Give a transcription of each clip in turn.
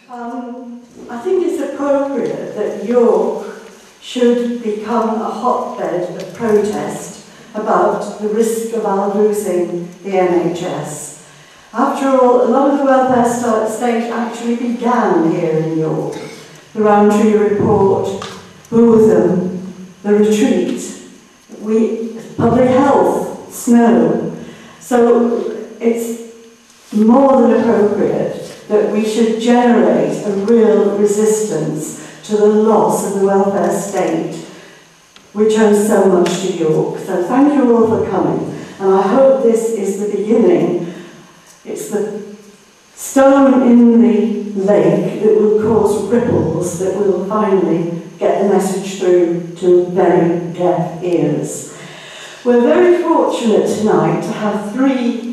I think it's appropriate that York should become a hotbed of protest about the risk of our losing the NHS. After all, a lot of the welfare state actually began here in York. The Roundtree Report, Bootham, the Retreat, public health, Snow. So it's more than appropriate that we should generate a real resistance to the loss of the welfare state, which owes so much to York. So thank you all for coming, and I hope this is the beginning. It's the stone in the lake that will cause ripples that will finally get the message through to very deaf ears. We're very fortunate tonight to have three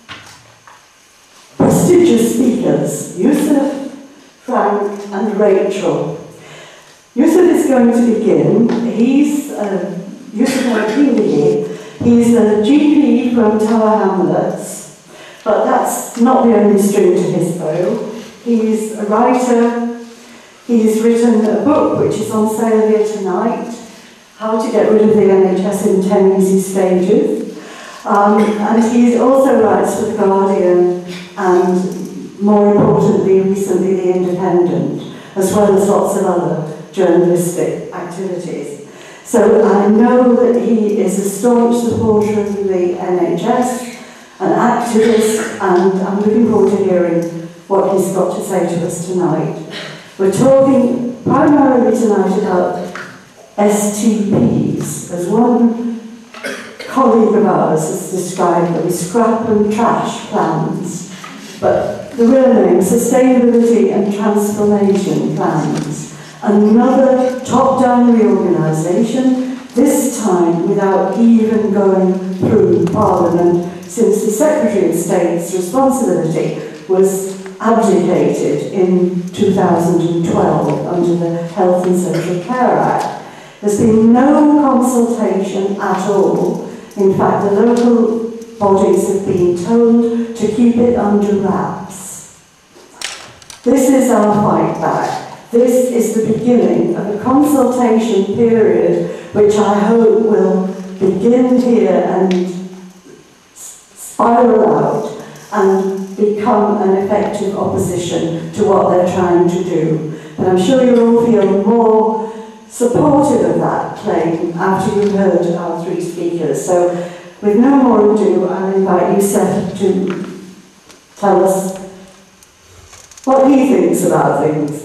prestigious speakers, Yusuf, Frank and Rachel. Yusuf is going to begin. He's Yusuf El-Gingihy. He's a GP from Tower Hamlets, but that's not the only string to his bow. He's a writer. He's written a book which is on sale here tonight, How to Get Rid of the NHS in 10 Easy Stages. And he also writes for The Guardian and, more importantly, recently The Independent, as well as lots of other journalistic activities. So I know that he is a staunch supporter of the NHS, an activist, and I'm looking forward to hearing what he's got to say to us tonight. We're talking primarily tonight about STPs, as one colleague of ours has described them, scrap and trash plans, but the real name, sustainability and transformation plans. Another top-down reorganisation, this time without even going through Parliament, since the Secretary of State's responsibility was abdicated in 2012 under the Health and Social Care Act. There's been no consultation at all. In fact, the local bodies have been told to keep it under wraps. This is our fight back. This is the beginning of a consultation period which I hope will begin here and spiral out and become an effective opposition to what they're trying to do. But I'm sure you all feel more supportive of that claim after you've heard our three speakers. So with no more ado, I'll invite Yusuf to tell us what he thinks about things.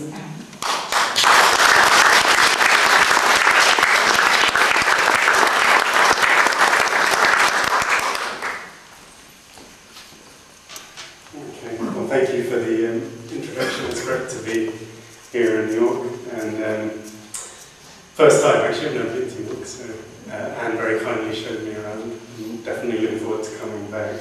Thank you for the introduction. It's great to be here in New York, and first time actually. I've never been to York, so Anne very kindly showed me around. I'm definitely looking forward to coming back.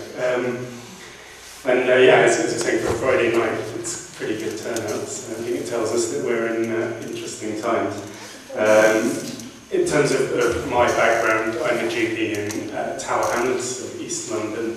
Yeah, as I was saying, for a Friday night, it's pretty good turnout. So I think it tells us that we're in interesting times. In terms of my background, I'm a GP in Tower Hamlets of East London,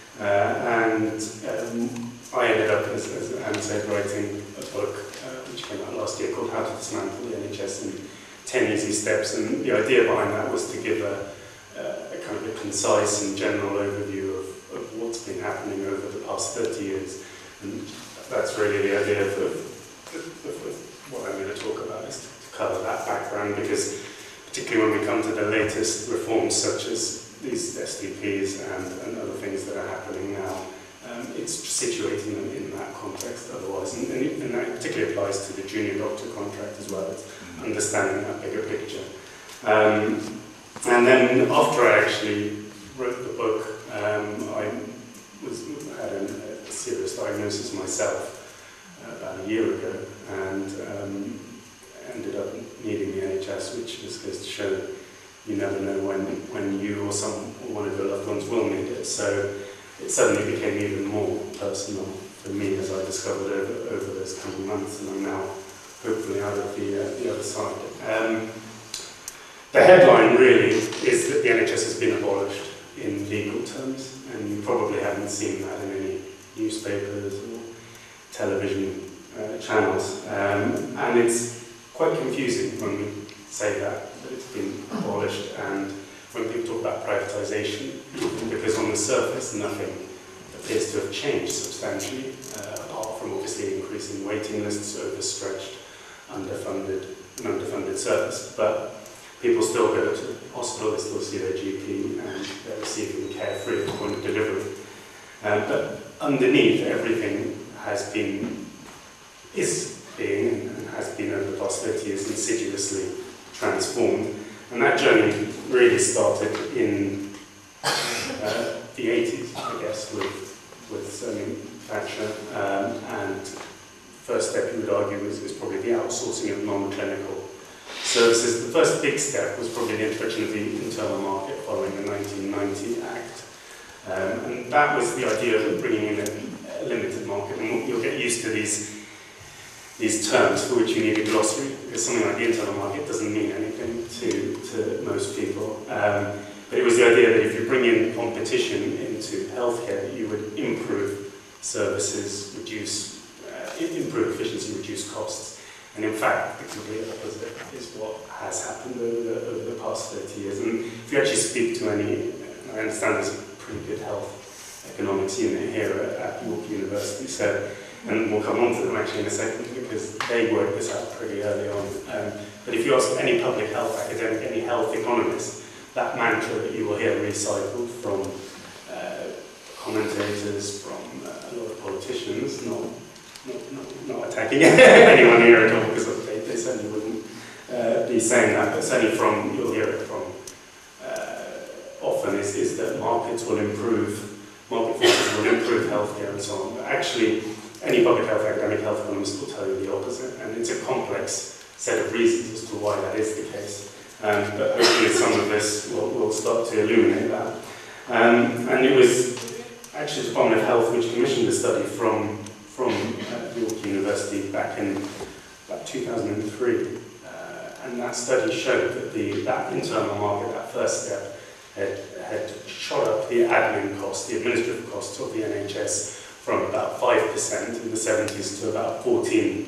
and I ended up, as Anne said, writing a book which came out last year called How to Dismantle the NHS in 10 Easy Steps, and the idea behind that was to give a kind of a concise and general overview of what's been happening over the past 30 years, and that's really the idea of what I'm going to talk about, is to cover that background, because particularly when we come to the latest reforms such as these STPs and other things that are happening now, it's situating them in that context otherwise, and that particularly applies to the junior doctor contract as well. It's understanding that bigger picture. And then after I actually wrote the book, I had a serious diagnosis myself about a year ago, and ended up needing the NHS, which just goes to show that you never know when you or one of your loved ones will need it. So it suddenly became even more personal for me, as I discovered over those coming months, and I'm now hopefully out of the other side. The headline really is that the NHS has been abolished in legal terms, and you probably haven't seen that in any newspapers or television channels. And it's quite confusing when we say that it's been abolished, and when people talk about privatisation, because on the surface nothing appears to have changed substantially, apart from obviously increasing waiting lists, overstretched, an underfunded service. But people still go to the hospital, they still see their GP, and they're receiving care free at the point of delivery. But underneath, everything is being and has been over the past 30 years insidiously transformed. And that journey really started in the 80s, I guess, with Thatcher, and first step you would argue is probably the outsourcing of non-clinical services. The first big step was probably the introduction of the internal market following the 1990 Act. And that was the idea of bringing in a limited market. And you'll get used to these terms for which you need a glossary, because something like the internal market doesn't mean anything to most people. But it was the idea that if you bring in competition into healthcare, you would improve services, improve efficiency, reduce costs. And in fact, the complete opposite is what has happened over the past 30 years. And if you actually speak to any, I understand there's a pretty good health economics unit here at York University, so, and we'll come on to them actually in a second, because they worked this out pretty early on. But if you ask any public health academic, any health economist, that mantra that you will hear recycled from commentators, from a lot of politicians, not attacking anyone here at all, because they certainly wouldn't be saying that, but certainly you'll hear it from often is that market forces will improve healthcare and so on. But actually, any public health academic health economist will tell you the opposite, and it's a complex set of reasons as to why that is the case. But hopefully some of this will start to illuminate that. And it was actually the Department of Health which commissioned a study from York University back in about 2003. And that study showed that that internal market, that first step, had shot up the admin costs, the administrative costs of the NHS from about 5% in the 70s to about 14%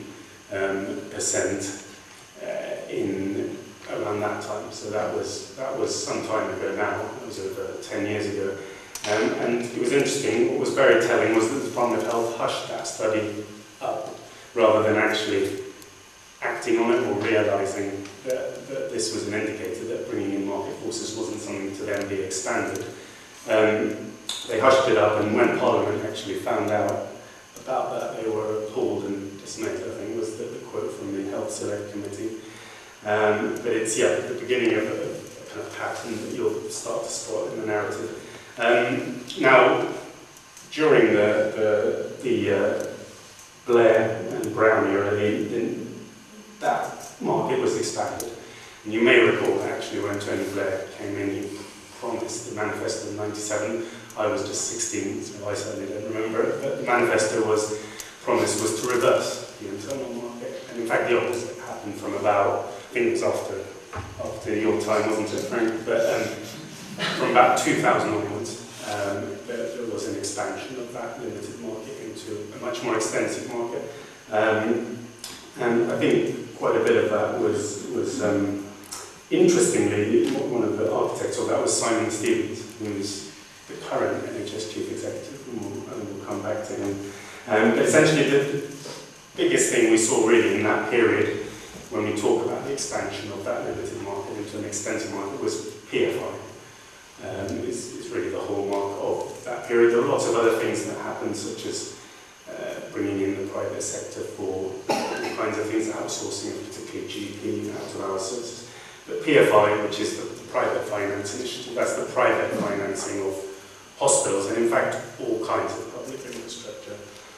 in around that time. So that was some time ago now. It was over 10 years ago. And it was interesting. What was very telling was that the Department of Health hushed that study up rather than actually acting on it or realising that this was an indicator that bringing in market forces wasn't something to then be expanded. They hushed it up, and when Parliament actually found out about that, they were appalled and dismayed, I think was the quote from the Health Select Committee. But it's, the beginning of a kind of pattern that you'll start to spot in the narrative. Now, during the Blair and Brown era, that market was expanded. And you may recall that actually when Tony Blair came in, he promised the manifesto in '97. I was just 16, so I certainly don't remember it, but the manifesto promise was to reverse the internal market. And in fact, the opposite happened from about, I think it was after your time, wasn't it, Frank? But from about 2000 onwards, there was an expansion of that limited market into a much more extensive market. And I think quite a bit of that was interestingly, one of the architects of that was Simon Stevens, who's the current NHS Chief Executive, and we'll come back to him. But essentially, the biggest thing we saw really in that period, when we talk about the expansion of that limited market into an extensive market, was PFI. Is really the hallmark of that period. There were lots of other things that happened, such as bringing in the private sector for all kinds of things, outsourcing, particularly GP, out-of-hours services. But PFI, which is the private finance initiative, that's the private financing of hospitals, and in fact all kinds of public infrastructure,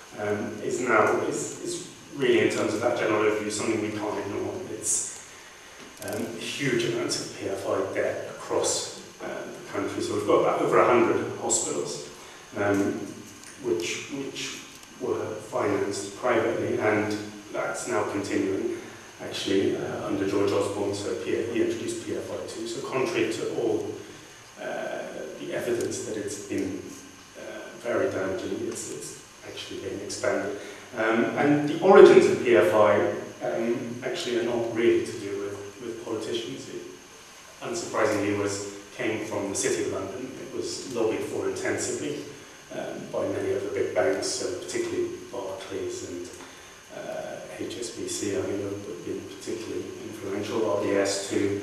is really, in terms of that general overview, something we can't ignore. It's huge amounts of PFI debt across the country. So we've got about over 100 hospitals which were financed privately, and that's now continuing actually under George Osborne. So he introduced PFI too. So contrary to all the evidence that it's been very damaging, it's actually being expanded. And the origins of PFI actually are not really to do with politicians. It, unsurprisingly, came from the City of London. It was lobbied for intensively by many of the big banks, so particularly Barclays and HSBC, I think, have been particularly influential, RBS too.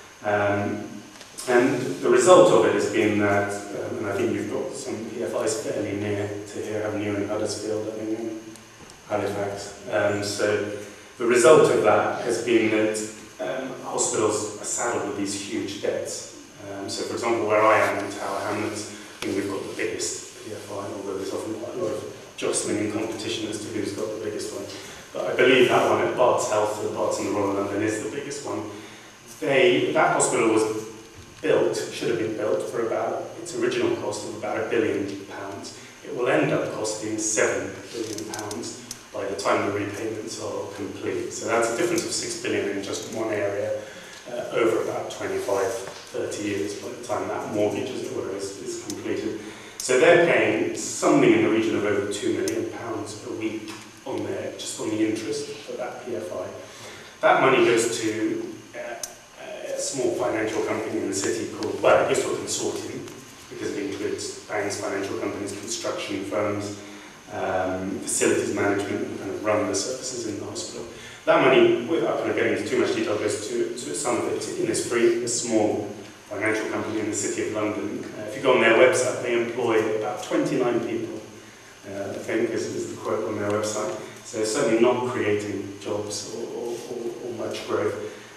And the result of it has been that, and I think you've got some PFIs fairly near to here, have new in Huddersfield, I think, in Halifax. So the result of that has been that hospitals are saddled with these huge debts. So for example, where I am in Tower Hamlets, I think we've got the biggest PFI, although there's often quite a lot of jostling and competition as to who's got the biggest one. But I believe that one at Barts Health, the Barts in the Royal London, is the biggest one. That hospital was should have been built for about its original cost of about £1 billion. It will end up costing £7 billion by the time the repayments are complete. So that's a difference of £6 billion in just one area over about 25, 30 years by the time that mortgage, as it were, is completed. So they're paying something in the region of over £2 million a week just on the interest for that PFI. That money goes to a small financial company in the city called, well, it goes to a consortium because it includes banks, financial companies, construction firms, facilities management, and kind of run the services in the hospital. That money, without kind of getting into too much detail, goes to some of it to Innisfree, a small financial company in the City of London. If you go on their website, they employ about 29 people, I think is the quote on their website. So certainly not creating jobs or much growth.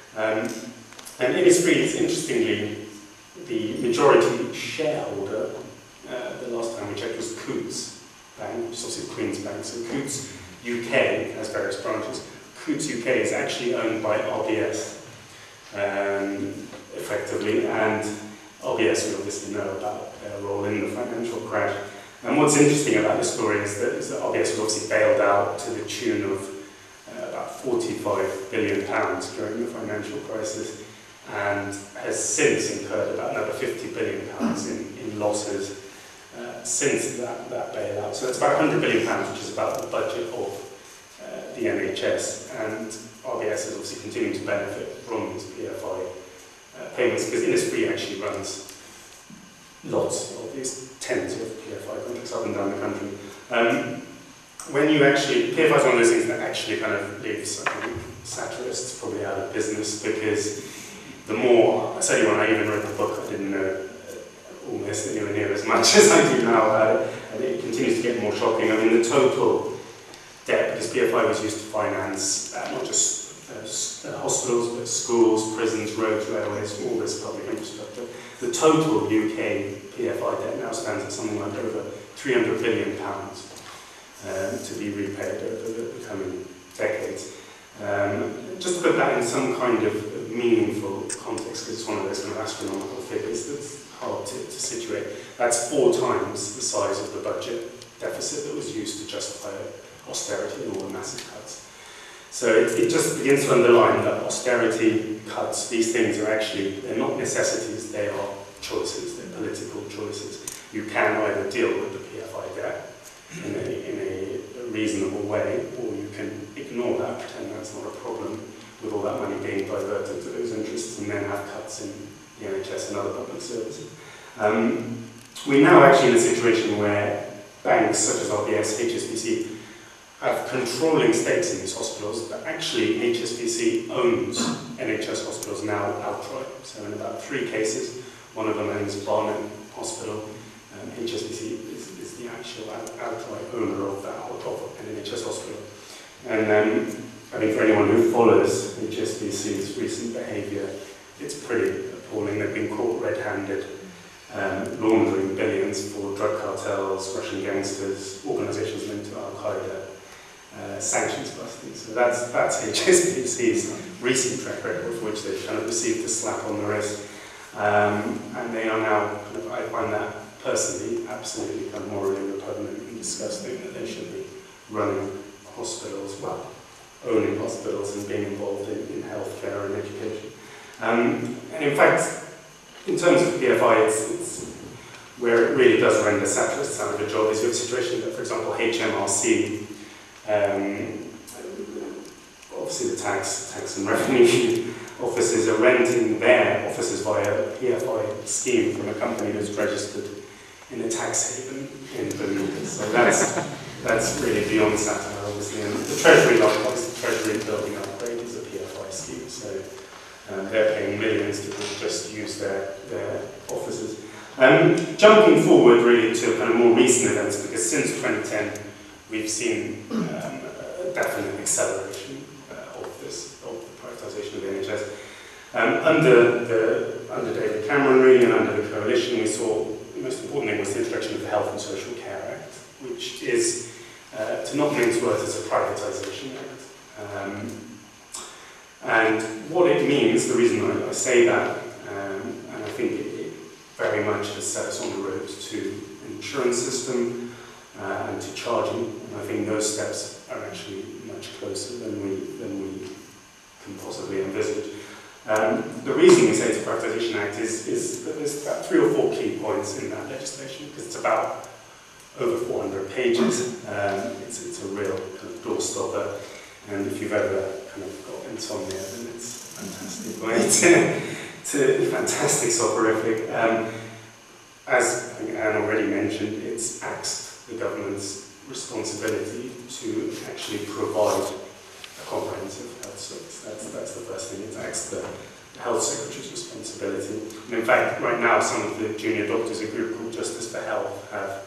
And Innisfree is, interestingly, the majority shareholder, the last time we checked, was Coutts Bank, which is obviously Queen's Bank. So Coutts UK has various branches. Coutts UK is actually owned by RBS, effectively, and RBS we obviously know about their role in the financial crash. And what's interesting about this story is that RBS was obviously bailed out to the tune of about £45 billion during the financial crisis, and has since incurred about another £50 billion in losses since that bailout. So it's about £100 billion, which is about the budget of the NHS, and RBS is obviously continuing to benefit from these PFI payments, because Innisfree actually runs lots of these tens of PFI contracts up and down the country. When you actually, PFI is one of those things that actually kind of leaves, I think, satirists probably out of business, because the more, I certainly when I even wrote the book, I didn't know almost anywhere near as much as I do now about it, and it continues to get more shocking. I mean, the total debt, because PFI was used to finance not just hospitals, but schools, prisons, roads, railways, all this public infrastructure. The total UK PFI debt now stands at something like over £300 billion to be repaid over the coming decades. Just to put that in some kind of meaningful context, because it's one of those kind of astronomical figures that's hard to situate, that's 4 times the size of the budget deficit that was used to justify austerity and all the massive cuts. So it just begins to underline that austerity, cuts, these things are actually, they're not necessities, they are choices, they're political choices. You can either deal with the PFI debt in a reasonable way, or you can ignore that, pretend that's not a problem, with all that money being diverted to those interests, and then have cuts in the NHS and other public services. We're now actually in a situation where banks such as RBS, HSBC, have controlling stakes in these hospitals, but actually HSBC owns NHS hospitals now outright. So in about 3 cases, one of them owns Barnet Hospital, HSBC is the actual outright owner of an NHS hospital. And I think for anyone who follows HSBC's recent behaviour, it's pretty appalling. They've been caught red-handed, laundering billions for drug cartels, Russian gangsters, organisations linked to Al-Qaeda, sanctions busting. So that's HSBC's recent track record, for which they've kind of received a slap on the wrist. And they are now, kind of, I find that personally absolutely kind of morally repugnant and disgusting that they should be running hospitals, well, owning hospitals and being involved in healthcare and education. And in fact, in terms of PFI, it's where it really does render satirists out of a job is your situation that, for example, HMRC Obviously the tax and revenue offices are renting their offices via a PFI scheme from a company that's registered in a tax haven in Bermuda. So that's really beyond satire, obviously. And the Treasury, likewise, the Treasury building upgrade is a PFI scheme. So they're paying millions to just use their offices. Jumping forward really to kind of more recent events, because since 2010 we've seen a definite acceleration of the privatisation of the NHS. Under David Cameron really, and under the coalition, we saw the most important thing was the introduction of the Health and Social Care Act, which is, to not mince words, it's a privatisation act. And what it means, the reason I say that, and I think it very much has set us on the road to an insurance system and to charging. And I think those steps are actually much closer than we can possibly envisage. The reason we say it's a privatisation act is that there's about 3 or 4 key points in that legislation, because it's about over 400 pages. It's a real kind of doorstopper, and if you've ever kind of got insomnia, then it's a fantastic way to fantastic soporific. As I think Anne already mentioned, it's axed the government's responsibility to actually provide a comprehensive health service. That's the first thing. It's axed the Health Secretary's responsibility. And in fact, right now, some of the junior doctors, a group called Justice for Health, have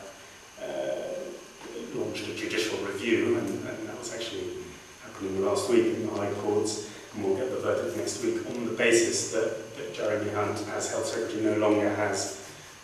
launched a judicial review, and that was actually happening last week in the High Courts, and we'll get the verdict next week, on the basis that Jeremy Hunt, as Health Secretary, no longer has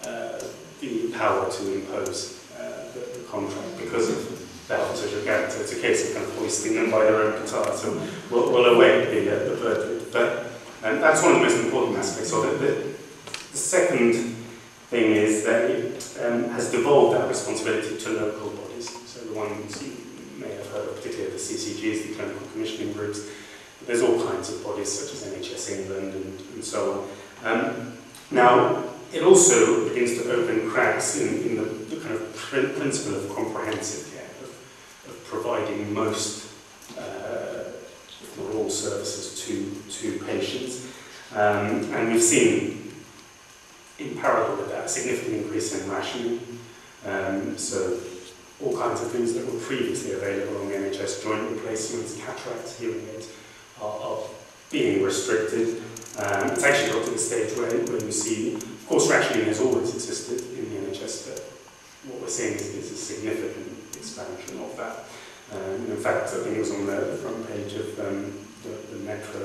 the power to impose the contract because of the Health and Social Care Act. So it's a case of kind of hoisting them by their own petard. So we'll await the verdict. But that's one of the most important aspects of it. The second thing is that it has devolved that responsibility to local bodies. So the ones you may have heard of, particularly the CCGs, the clinical commissioning groups. But there's all kinds of bodies such as NHS England and so on. Now, it also begins to open cracks in the kind of principle of comprehensive care, of providing most, if not all, services to patients. And we've seen, in parallel with that, a significant increase in rationing. So all kinds of things that were previously available on the NHS, joint replacements, cataracts, hearing aids, are being restricted. It's actually got to the stage where you see, of course, rationing has always existed in the NHS, but what we're seeing is a significant expansion of that. In fact, I think it was on the front page of the Metro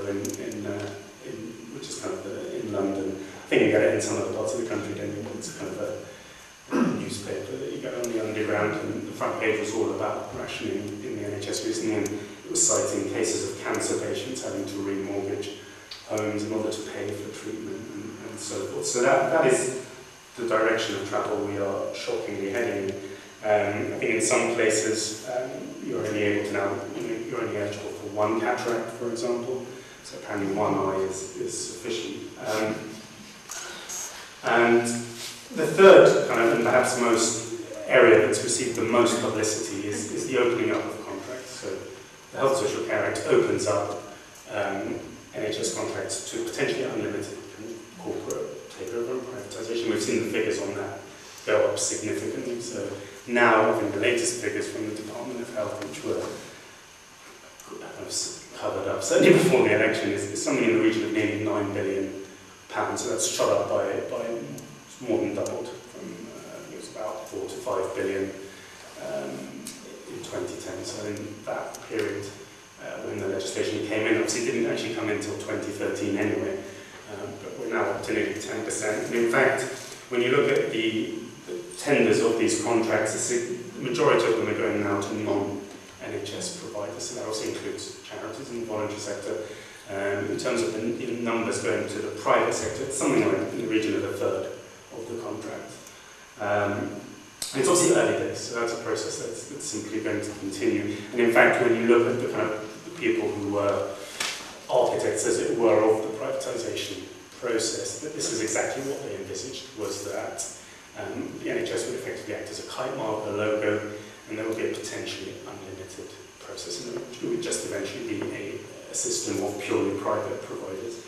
which is kind of in London. I think you get it in some other parts of the country, don't you? It's kind of a newspaper that you get on the underground, and the front page was all about rationing in the NHS recently, and it was citing cases of cancer patients having to remortgage homes in order to pay for treatment and so forth. So that is the direction of travel we are shockingly heading in. I think in some places you're only able to now, you're only eligible for 1 cataract, for example. So apparently 1 eye is sufficient. And the third kind of, and perhaps most area that's received the most publicity is the opening up of contracts. So the Health and Social Care Act opens up NHS contracts to potentially unlimited corporate takeover and privatisation. We've seen the figures on that go up significantly. So now, I think the latest figures from the Department of Health, which were covered up, certainly before the election, is something in the region of nearly £9 billion. So that's shot up by more than doubled from, it was about 4 to 5 billion in 2010. So in that period, when the legislation came in, obviously it didn't actually come in until 2013 anyway, but we're now up to nearly 10%. And in fact, when you look at the tenders of these contracts, the majority of them are going now to non-NHS providers, so that also includes charities and the voluntary sector. In terms of the numbers going to the private sector, it's something like in the region of 1/3 of the contract. And it's obviously early days, so that's a process that's simply going to continue. And in fact, when you look at the kind of the people who were architects, as it were, of the privatisation process, that this is exactly what they envisaged, was that the NHS would effectively act as a kite mark, a logo, and there will be a potentially unlimited process, and it would just eventually be a system of purely private providers.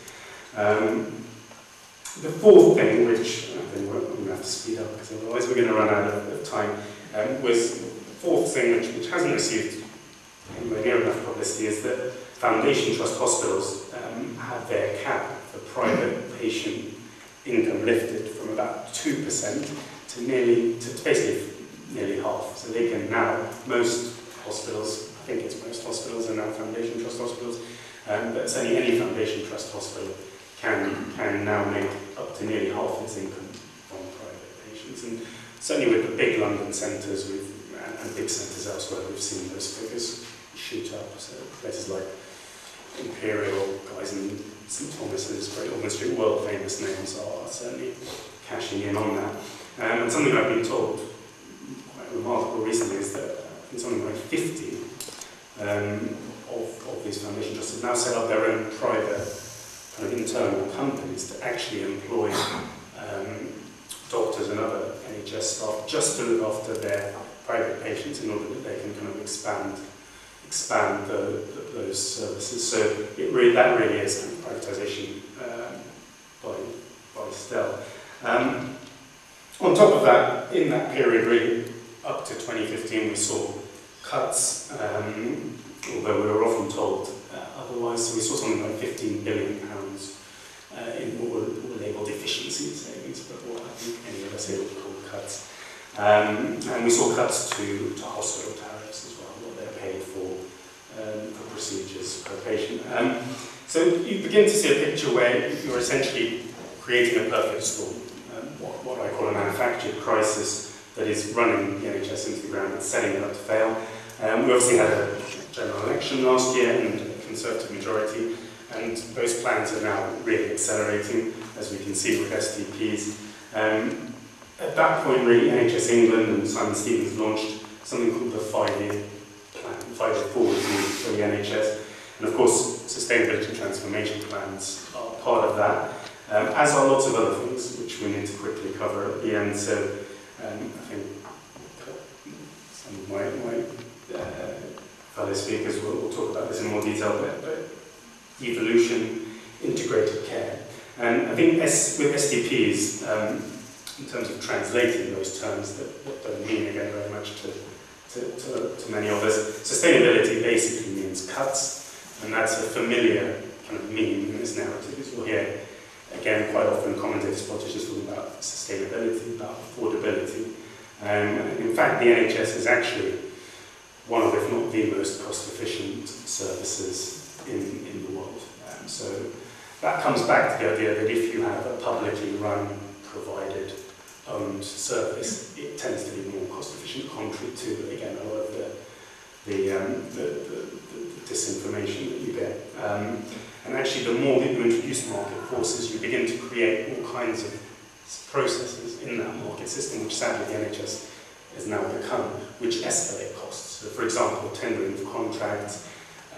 The fourth thing, which I think we're going to have to speed up because otherwise we're going to run out of time, was the fourth thing which hasn't received anywhere near enough publicity, is that foundation trust hospitals have their cap for private patient income lifted from about 2% to basically nearly half. So they can now, most hospitals, I think it's most hospitals are now foundation trust hospitals, but certainly any foundation trust hospital can now make up to nearly half its income from private patients. And certainly with the big London centres and big centres elsewhere, we've seen those figures shoot up. So places like Imperial, Guy's and St Thomas's, Great Ormond Street, world famous names are certainly cashing in on that. And something I've been told quite remarkable recently is that I think something like 50 of these foundation trusts have now set up their own private kind of internal companies to actually employ doctors and other NHS staff just to look after their private patients in order that they can kind of expand those services. So that really is kind of privatisation by stealth. On top of that, in that period, really up to 2015, we saw cuts, although we were often told otherwise. So we saw something like £15 billion in what were labelled efficiency savings, but what I think any of us here would call cuts. And we saw cuts to hospital tariffs as well, what they're paid for procedures per patient. So you begin to see a picture where you're essentially creating a perfect storm, what I call a manufactured crisis that is running the NHS into the ground and setting it up to fail. We obviously had a general election last year and a Conservative majority, and those plans are now really accelerating, as we can see with STPs. At that point, really, NHS England and Simon Stevens launched something called the 5-year plan, 5-year forward view for the NHS. And of course, sustainability and transformation plans are part of that, as are lots of other things, which we need to quickly cover at the end. So I think some of my fellow speakers will talk about this in more detail, but evolution, integrated care. And I think with SDPs, in terms of translating those terms that don't mean, again, very much to many of us, sustainability basically means cuts, and that's a familiar kind of meme in this narrative, as we'll hear, again, quite often commentators, politicians talking about sustainability, about affordability. In fact, the NHS is actually one of, if not the most cost-efficient services in the world. So that comes back to the idea that if you have a publicly run, provided, owned service, it tends to be more cost-efficient, contrary to, again, a lot of the disinformation that you get. And actually, the more that you introduce market forces, you begin to create all kinds of processes in that market system, which sadly the NHS has now become, which escalate costs. So, for example, tendering of contracts,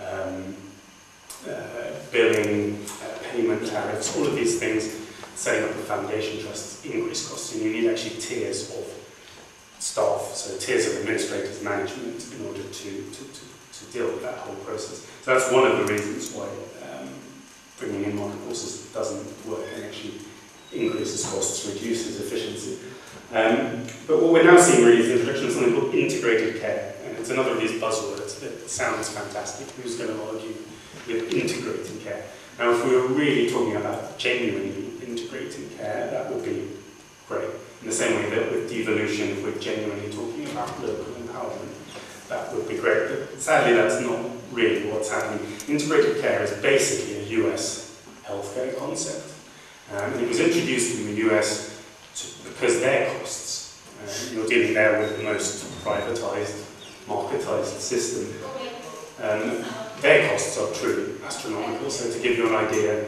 billing, payment tariffs, all of these things, setting up a foundation trusts increase costs, and you need actually tiers of staff, so tiers of administrators, management, in order to deal with that whole process. So that's one of the reasons why bringing in market forces doesn't work and actually increases costs, reduces efficiency. But what we're now seeing really is the introduction of something called integrated care, and it's another of these buzzwords that sounds fantastic. Who's going to argue with integrating care? Now, if we were really talking about genuinely integrating care, that would be great. In the same way that with devolution, if we're genuinely talking about local empowerment, that would be great. But sadly, that's not really what's happening. Integrated care is basically a US healthcare concept. And it was introduced in the US because their costs, you're dealing there with the most privatised, marketised system. Their costs are truly astronomical. So to give you an idea,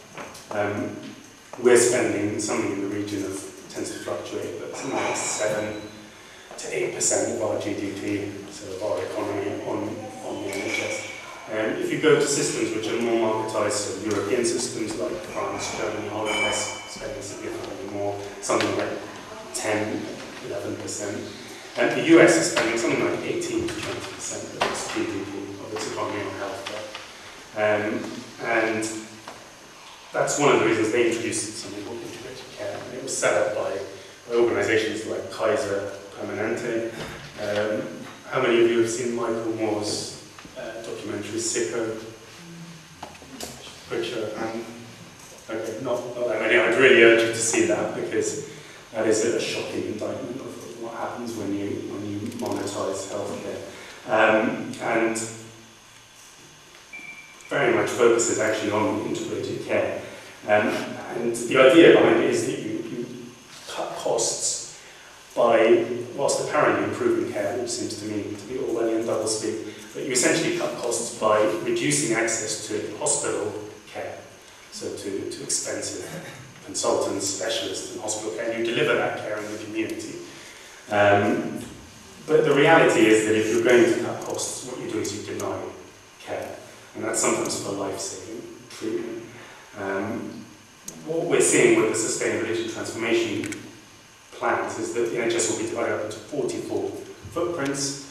we're spending something in the region of, it tends to fluctuate, but something like 7 to 8% of our GDP, so of our economy, on the NHS. If you go to systems which are more marketised, so European systems like France, Germany, Holland, spending significantly more, something like 10, 11%. And the US is spending something like 18 to 20% of its GDP, of its economy on healthcare. And that's one of the reasons they introduced something called integrated care. And it was set up by organizations like Kaiser Permanente. How many of you have seen Michael Moore's documentary Sicko? Picture and okay, not that many. I'd really urge you to see that, because that is a shocking indictment of what happens when you monetize healthcare. And very much focuses actually on integrated care. And the idea behind it is that you cut costs by, whilst apparently improving care, which seems to me to be Orwellian doublespeak, but you essentially cut costs by reducing access to hospital care, so to expensive consultants, specialists in hospital care, and you deliver that care in the community. But the reality is that if you're going to cut costs, what you do is you deny care, and that's sometimes for life-saving treatment. What we're seeing with the sustainability transformation plans is that the NHS will be divided up into 44 footprints,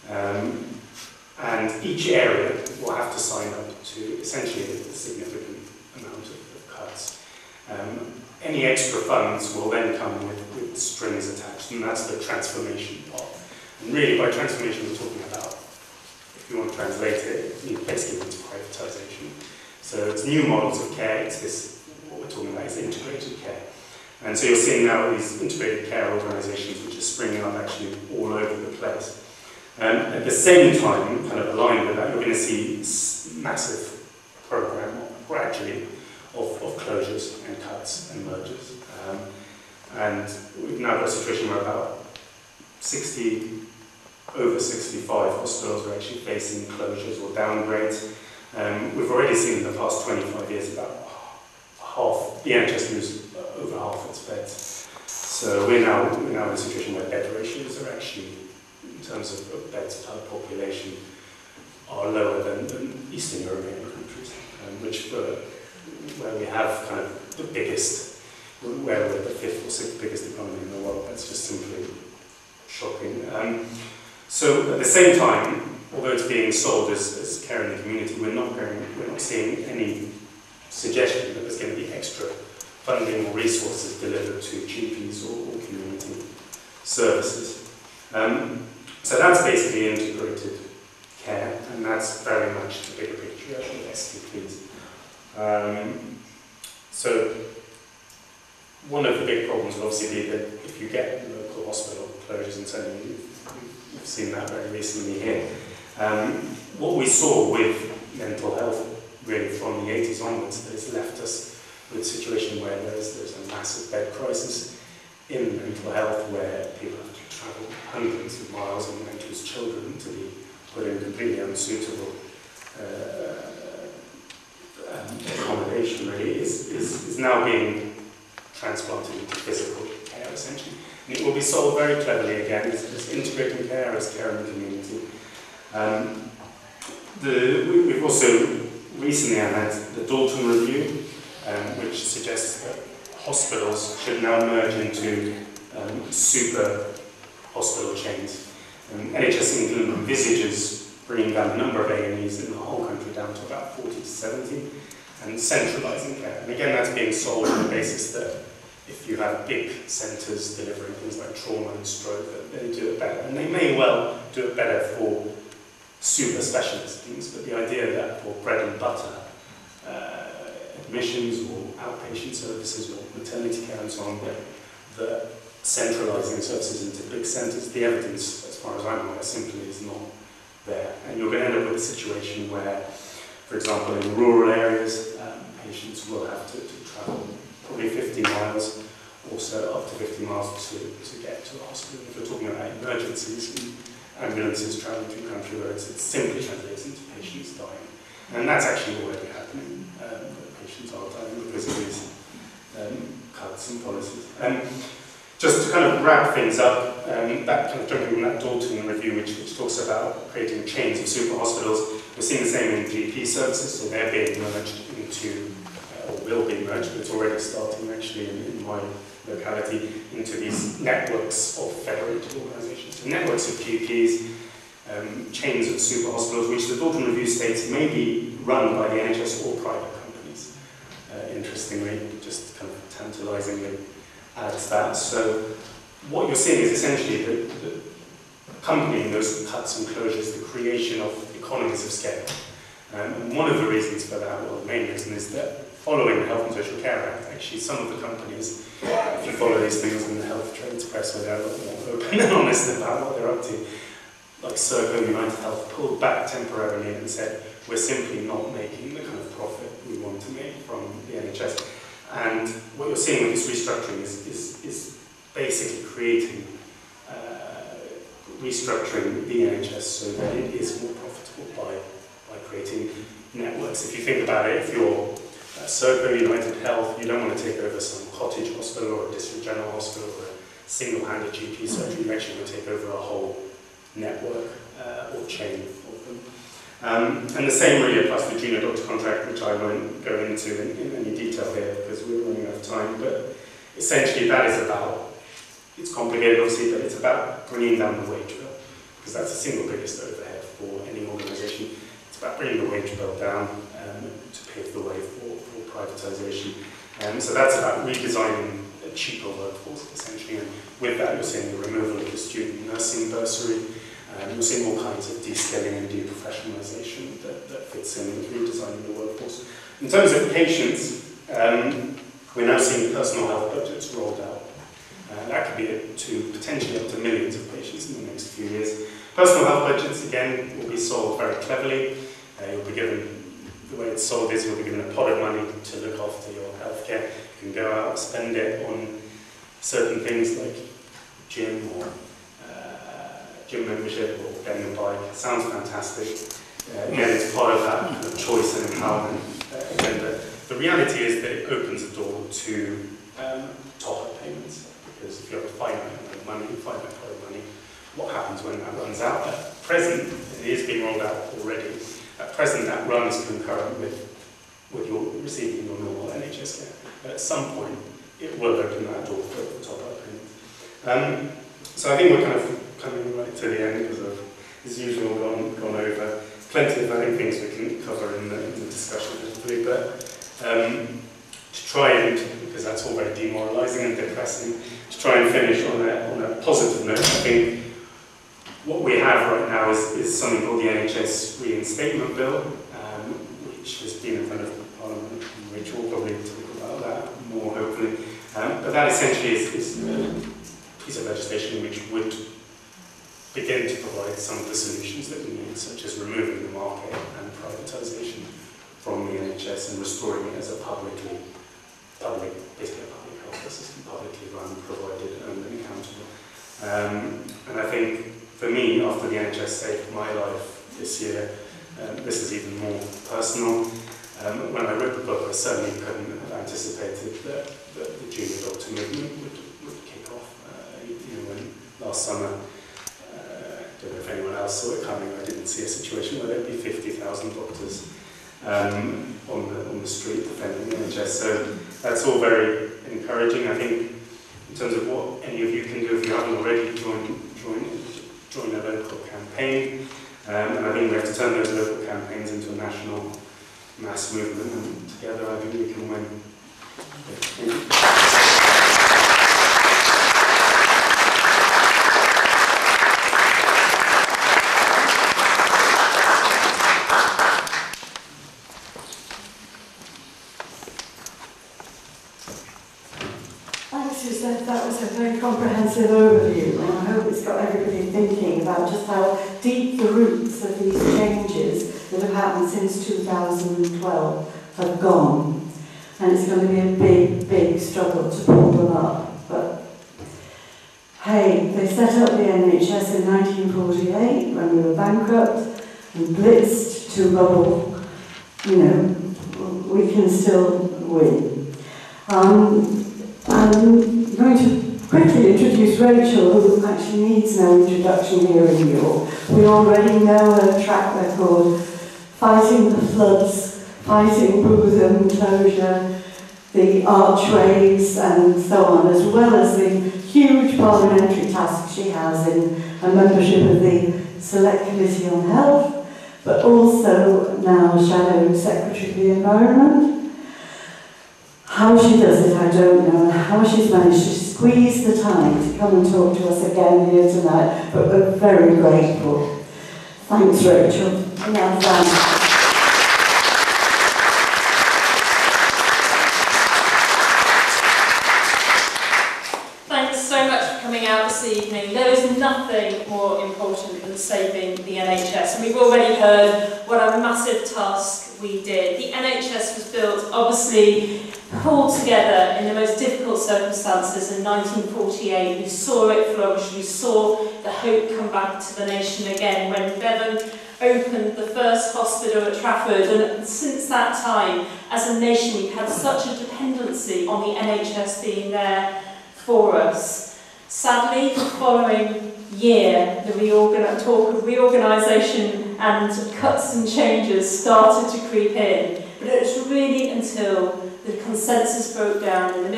and each area will have to sign up to essentially a significant amount of cuts. Any extra funds will then come with strings attached, and that's the transformation part. And really, by transformation, we're talking about, if you want to translate it, basically means privatisation. So it's new models of care. It's this, what we're talking about is integrated care. And so you're seeing now these integrated care organisations which are springing up actually all over the place. At the same time, kind of aligned with that, you're going to see massive program gradually of closures and cuts and mergers. And we've now got a situation where about over 65 hospitals are actually facing closures or downgrades. We've already seen in the past 25 years about half, the NHS lose over half its beds. So we're now in a situation where bed ratios are actually, in terms of beds per population, are lower than Eastern European countries, where we have kind of the biggest, where we're the 5th or 6th biggest economy in the world. That's just simply shocking. So at the same time, although it's being sold as care in the community, we're not seeing any suggestion that there's going to be extra funding or resources delivered to GPs or community services. So that's basically integrated care, and that's very much the bigger picture of STPs. So one of the big problems will obviously be that if you get local hospital closures, and certainly you've seen that very recently here. What we saw with mental health really from the 80s onwards, that it's left us with a situation where there's a massive bed crisis in mental health, where people have to travel hundreds of miles and lose children to be put in completely unsuitable accommodation, really, is now being transplanted into physical care, essentially. And it will be sold very cleverly again as integrating care, as care in the community. We've also recently had the Dalton Review, which suggests that hospitals should now merge into super hospital chains. NHS England envisages bringing down the number of A&Es in the whole country down to about 40 to 70, and centralising care. And again, that's being sold on the basis that if you have big centres delivering things like trauma and stroke, that they do it better. And they may well do it better for super specialist things, but the idea that for bread and butter admissions or outpatient services or maternity care and so on, that centralising services into big centres, the evidence, as far as I'm aware, simply is not there. And you're going to end up with a situation where, for example, in rural areas, patients will have to travel probably 50 miles, also up to 50 miles to get to a hospital. If we're talking about emergencies and ambulances travelling through country roads, it simply translates into patients dying. And that's actually already happening. Patients are dying because of these cuts and policies. Just to kind of wrap things up, that kind of jumping from that Dalton Review, which talks about creating chains of super hospitals, we're seeing the same in GP services, so they're being merged into, or will be merged, but it's already starting actually in my locality into these networks of federated organisations. So networks of GPs, chains of super hospitals, which the Dalton Review states may be run by the NHS or private companies. Interestingly, just kind of tantalisingly adds that. So what you're seeing is essentially the accompanying those cuts and closures, the creation of economies of scale. And one of the reasons for that, well, the main reason, is that following the Health and Social Care Act, actually some of the companies, if you follow these things in the health trades press where they're a lot more open and honest about what they're up to, like Circle, United Health, pulled back temporarily and said, we're simply not making the kind of profit we want to make from the NHS. And what you're seeing with this restructuring is basically creating, restructuring the NHS so that it is more profitable by creating networks. If you think about it, if you're Circle, United Health, you don't want to take over some cottage hospital or a district general hospital or a single-handed GP surgery. You actually want to take over a whole network or chain of them. And the same really applies to the junior doctor contract, which I won't go into in any detail here because we're running out of time. But essentially that is about, it's complicated obviously, but it's about bringing down the wage bill, because that's the single biggest overhead for any organisation. It's about bringing the wage bill down to pave the way for privatisation. So that's about redesigning a cheaper workforce, essentially. And with that, you're seeing the removal of the student nursing bursary. You're seeing all kinds of descaling and deprofessionalisation that fits in with redesigning the workforce. In terms of patients, we're now seeing personal health budgets rolled out. That could be to potentially up to millions of patients in the next few years. Personal health budgets, again, will be sold very cleverly. You'll be given, the way it's sold is you'll be given a pot of money to look after your healthcare. You can go out, spend it on certain things like gym or gym membership or getting a bike. It sounds fantastic. Again, it's part of that kind of choice and empowerment agenda. The reality is that it opens the door to top-up payments, because if you have a finite amount of money, finite pot of money, what happens when that runs out? At present, it is being rolled out already. At present, that runs concurrent with your receiving your normal NHS care. But at some point, it will open that door for top-up payments. So I think we're kind of coming right to the end because of, as usual, gone over. Plenty of other things we can cover in the discussion, hopefully, but to try and, because that's all very demoralising and depressing, to try and finish on a positive note, I think what we have right now is something called the NHS Reinstatement Bill, which has been in front of Parliament, which will probably talk about that more, hopefully. But that essentially is a piece of legislation which would begin to provide some of the solutions that we need, such as removing the market and privatisation from the NHS and restoring it as a basically a public health system, publicly run, provided, owned and accountable. And I think, for me, after the NHS saved my life this year, this is even more personal. When I wrote the book, I certainly couldn't have anticipated that the junior doctor movement would kick off. When last summer, I don't know if anyone else saw it coming. I didn't see a situation where there'd be 50,000 doctors on the street defending the NHS. So that's all very encouraging. I think in terms of what any of you can do, if you haven't already, join a local campaign. And I think we have to turn those local campaigns into a national mass movement, and together I think we can win. Thank you. That was a very comprehensive overview, and I hope it's got everybody thinking about just how deep the roots of these changes that have happened since 2012 have gone. And it's going to be a big, big struggle to pull them up. But hey, they set up the NHS in 1948 when we were bankrupt and blitzed to rubble. We can still win. I'm going to quickly introduce Rachel, who actually needs no introduction here in York. We already know her track record, fighting the floods, fighting booth enclosure, the archways and so on, as well as the huge parliamentary tasks she has in a membership of the Select Committee on Health, but also now Shadow Secretary of the Environment. How she does it, I don't know, and how she's managed to squeeze the time to come and talk to us again here tonight, but we're very grateful. Thanks, Rachel. Now, thanks. Out this evening. There is nothing more important than saving the NHS, and we've already heard what a massive task we did. The NHS was built, obviously, pulled together in the most difficult circumstances in 1948. We saw it flourish, we saw the hope come back to the nation again when Bevan opened the first hospital at Trafford, and since that time, as a nation, we've had such a dependency on the NHS being there for us. Sadly, the following year, the talk of reorganisation and cuts and changes started to creep in. But it was really until the consensus broke down in the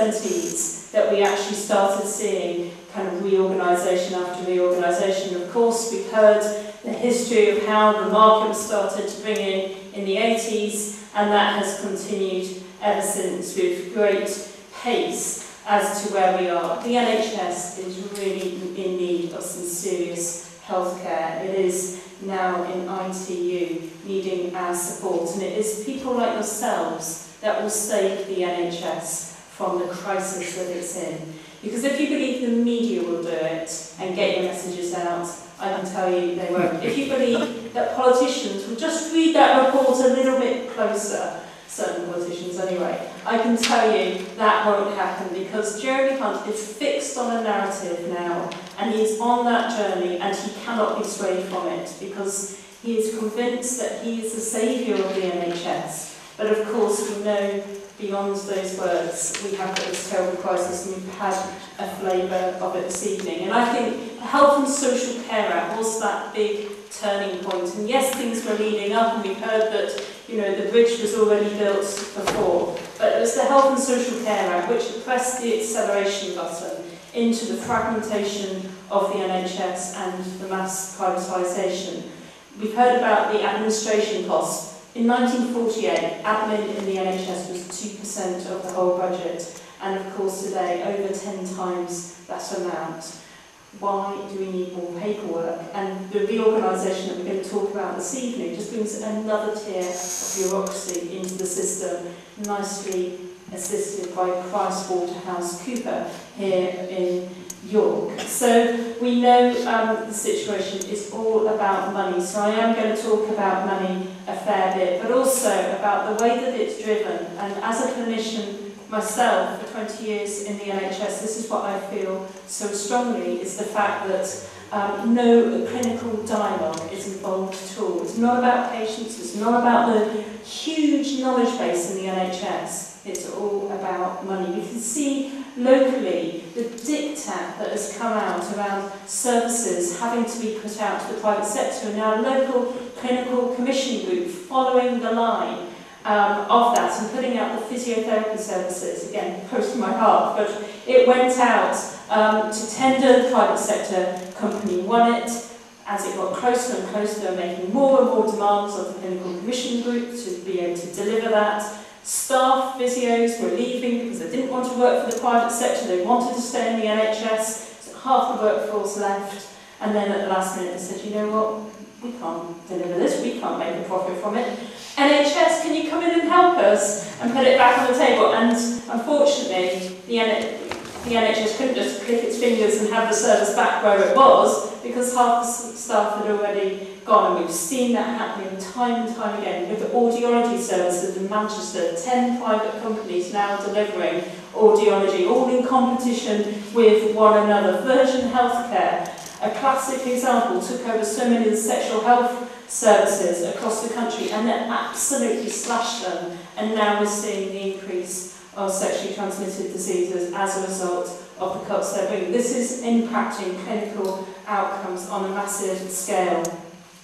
mid-70s that we actually started seeing kind of reorganisation after reorganisation. Of course, we've heard the history of how the market started to bring in the 80s, and that has continued ever since with great pace. As to where we are, the NHS is really in need of some serious healthcare. It is now in ITU, needing our support, and it is people like yourselves that will save the NHS from the crisis that it's in. Because if you believe the media will do it and get your messages out, I can tell you they won't. If you believe that politicians will just read that report a little bit closer, certain politicians anyway, I can tell you that won't happen, because Jeremy Hunt is fixed on a narrative now, and he's on that journey, and he cannot be swayed from it, because he is convinced that he is the saviour of the NHS. But of course we know beyond those words we have got this terrible crisis, and we've had a flavour of it this evening. And I think the Health and Social Care Act was that big turning point. And yes, things were leading up, and we've heard that the bridge was already built before. But it was the Health and Social Care Act which pressed the acceleration button into the fragmentation of the NHS and the mass privatisation. We've heard about the administration costs. In 1948, admin in the NHS was 2% of the whole budget, and of course today over 10 times that amount. Why do we need more paperwork? And the reorganisation that we're going to talk about this evening just brings another tier of bureaucracy into the system, nicely assisted by PricewaterhouseCoopers here in York. So we know the situation is all about money, so I am going to talk about money a fair bit, but also about the way that it's driven. And as a clinician myself for 20 years in the NHS, this is what I feel so strongly, is the fact that no clinical dialogue is involved at all. It's not about patients, it's not about the huge knowledge base in the NHS. It's all about money. We can see locally the diktat that has come out around services having to be put out to the private sector, and our local clinical commission group following the line of that and putting out the physiotherapy services. Again, close to my heart, but it went out to tender. The private sector company won it. As it got closer and closer, they were making more and more demands of the clinical commission group to be able to deliver that. Staff, physios were leaving because they didn't want to work for the private sector, they wanted to stay in the NHS, so half the workforce left, and then at the last minute they said, you know what, we can't deliver this, we can't make a profit from it. NHS, can you come in and help us and put it back on the table? And unfortunately, the NHS couldn't just click its fingers and have the service back where it was, because half the staff had already gone, and we've seen that happening time and time again. With the audiology services in Manchester, 10 private companies now delivering audiology, all in competition with one another. Virgin Healthcare, a classic example, took over so many of the sexual health services across the country and then absolutely slashed them, and now we're seeing the increase of sexually transmitted diseases as a result of the cuts they're bringing. This is impacting clinical outcomes on a massive scale.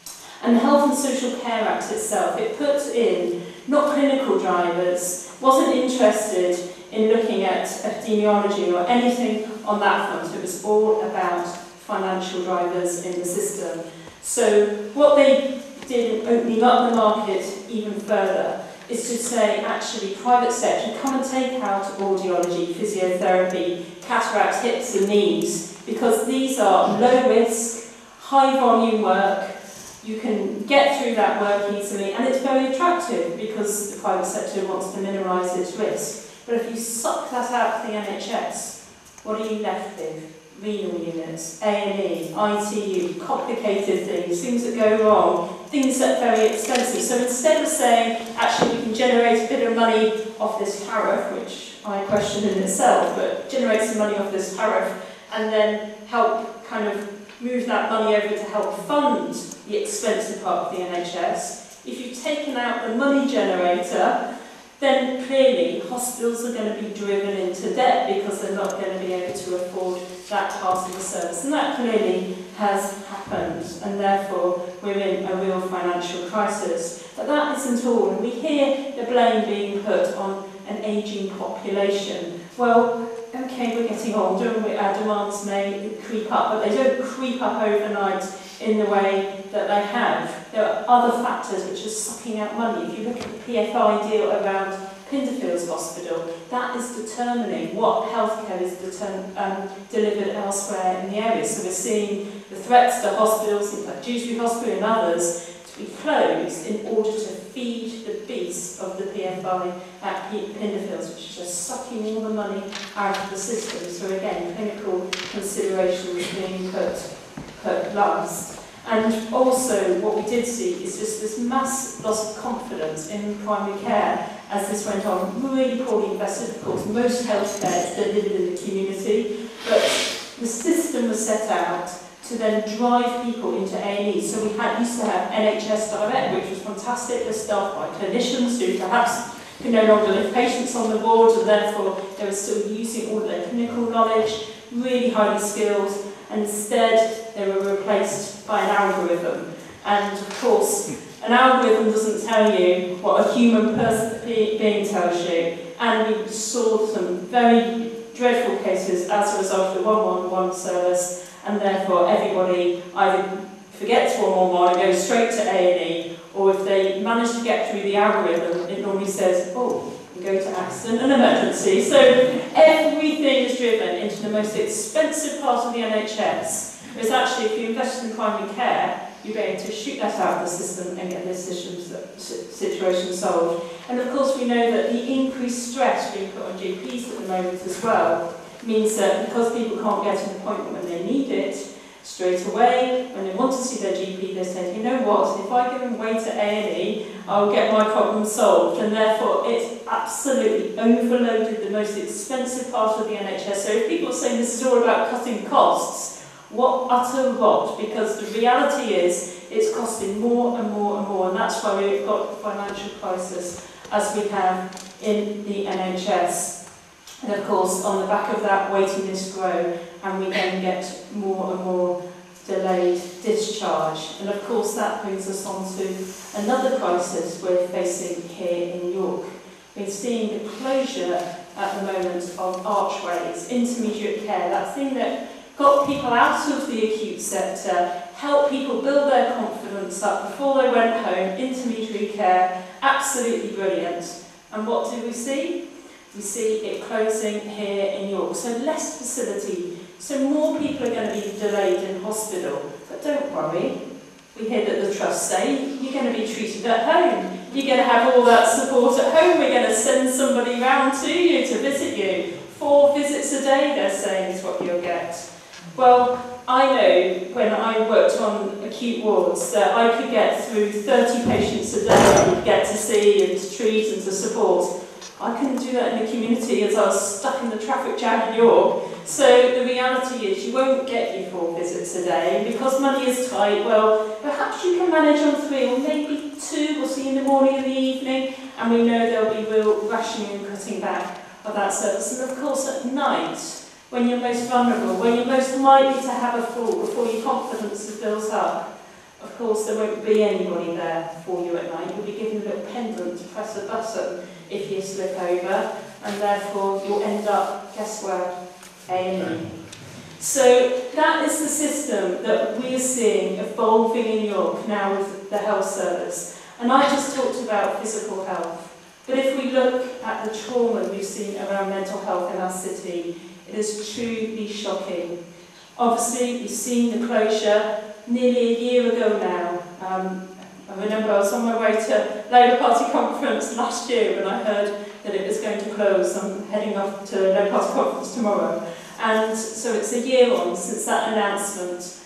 And the Health and Social Care Act itself, it puts in not clinical drivers, wasn't interested in looking at epidemiology or anything on that front. It was all about financial drivers in the system. So what they did in opening up the market even further is to say, actually, private sector, come and take out audiology, physiotherapy, cataracts, hips and knees, because these are low risk, high volume work. You can get through that work easily, and it's very attractive because the private sector wants to minimise its risk. But if you suck that out of the NHS, what are you left with? Renal units, A&E, ITU, complicated things, things that go wrong, things that are very expensive. So instead of saying, actually, we can generate a bit of money off this tariff, which I question in itself, but generate some money off this tariff, and then help kind of move that money over to help fund the expensive part of the NHS. If you've taken out the money generator, then clearly hospitals are going to be driven into debt because they're not going to be able to afford that part of the service. And that clearly has happened, and therefore we're in a real financial crisis. But that isn't all. And we hear the blame being put on an ageing population. Well, okay, we're getting older and our demands may creep up, but they don't creep up overnight in the way that they have. There are other factors which are sucking out money. If you look at the PFI deal around Pinderfields Hospital, that is determining what healthcare is delivered elsewhere in the area. So we're seeing the threats to hospitals, things like Dewsbury Hospital and others, to be closed in order to feed the beast of the PFI at Pinderfields, which is just sucking all the money out of the system. So again, clinical considerations being put last. And also what we did see is just this mass loss of confidence in primary care as this went on. Really poorly invested, of course. Most healthcare is delivered in the community, but the system was set out to then drive people into A&E. So we used to have NHS Direct, which was fantastic. They're staffed by clinicians who perhaps could no longer live patients on the ward, and therefore they were still using all their clinical knowledge, really highly skilled, and instead they were replaced by an algorithm. And of course, an algorithm doesn't tell you what a human being tells you. And we saw some very dreadful cases as a result of the 111 service, and therefore everybody either forgets 111 and goes straight to A&E, or if they manage to get through the algorithm, it normally says, oh, you go to accident and emergency. So everything is driven into the most expensive part of the NHS. Whereas actually, if you invest in primary care, you're going to shoot that out of the system and get this situation solved. And of course, we know that the increased stress being put on GPs at the moment as well means that because people can't get an appointment when they need it, straight away, when they want to see their GP, they say, you know what, if I go and wait at A&E, I'll get my problem solved. And therefore, it's absolutely overloaded the most expensive part of the NHS. So if people are saying this is all about cutting costs, what utter rot, because the reality is it's costing more and more and more, and that's why we've got the financial crisis as we have in the NHS. And of course, on the back of that, waiting lists grow, and we then get more and more delayed discharge. And of course, that brings us on to another crisis we're facing here in York. We're seeing the closure at the moment of archways, intermediate care, that thing that got people out of the acute sector, helped people build their confidence up before they went home, intermediary care, absolutely brilliant. And what do we see? We see it closing here in York. So less facility, so more people are going to be delayed in hospital. But don't worry, we hear that the trusts say you're going to be treated at home. You're going to have all that support at home. We're going to send somebody round to you to visit you. 4 visits a day, they're saying, is what you'll get. Well, I know when I worked on acute wards that I could get through 30 patients a day and get to see and to treat and to support. I couldn't do that in the community as I was stuck in the traffic jam in York. So the reality is you won't get your 4 visits a day, and because money is tight, well, perhaps you can manage on 3 or maybe 2, we'll see in the morning and the evening, and we know there'll be real rationing and cutting back of that service. And of course at night, when you're most vulnerable, when you're most likely to have a fall before your confidence is built up, of course there won't be anybody there for you at night. You'll be given a little pendant to press a button if you slip over, and therefore you'll end up, guess where? A&E. So that is the system that we're seeing evolving in York now with the health service. And I just talked about physical health. But if we look at the trauma we've seen around mental health in our city, it is truly shocking. Obviously, we've seen the closure nearly a year ago now. I remember I was on my way to Labour Party conference last year when I heard that it was going to close. I'm heading off to Labour Party conference tomorrow. And so it's a year on since that announcement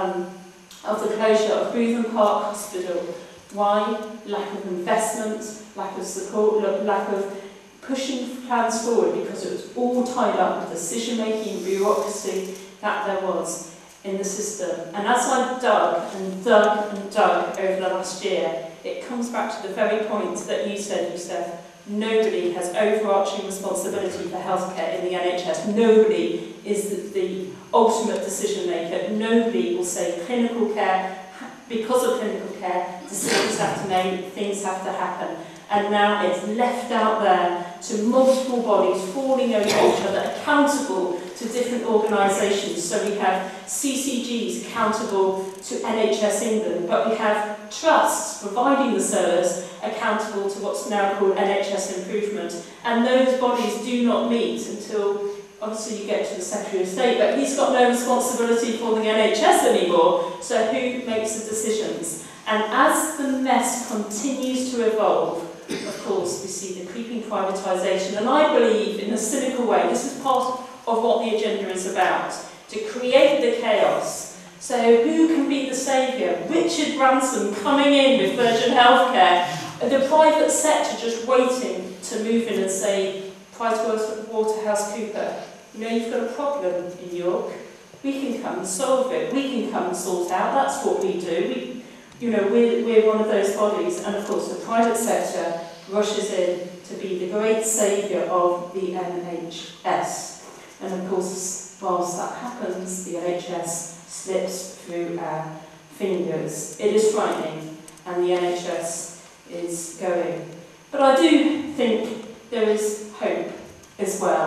of the closure of Bootham Park Hospital. Why? Lack of investment, lack of support, lack of pushing plans forward, because it was all tied up with decision-making bureaucracy that there was in the system. And as I've dug and dug and dug over the last year, it comes back to the very point that you said, Youssef. Nobody has overarching responsibility for healthcare in the NHS. Nobody is the ultimate decision maker. Nobody will say clinical care, because of clinical care, decisions have to be made, things have to happen. And now it's left out there to multiple bodies falling over each other, accountable to different organisations. So we have CCGs accountable to NHS England, but we have trusts providing the service accountable to what's now called NHS Improvement. And those bodies do not meet until, obviously, you get to the Secretary of State, but he's got no responsibility for the NHS anymore, so who makes the decisions? And as the mess continues to evolve, of course, we see the creeping privatisation, and I believe, in a cynical way, this is part of what the agenda is about, to create the chaos. So who can be the saviour? Richard Branson coming in with Virgin Healthcare, the private sector just waiting to move in and say, PricewaterhouseCoopers, you know, you've got a problem in York, we can come and solve it, we can come and sort out, that's what we do. We're one of those bodies, and of course the private sector rushes in to be the great saviour of the NHS. And of course, whilst that happens, the NHS slips through our fingers. It is frightening, and the NHS is going. But I do think there is hope as well.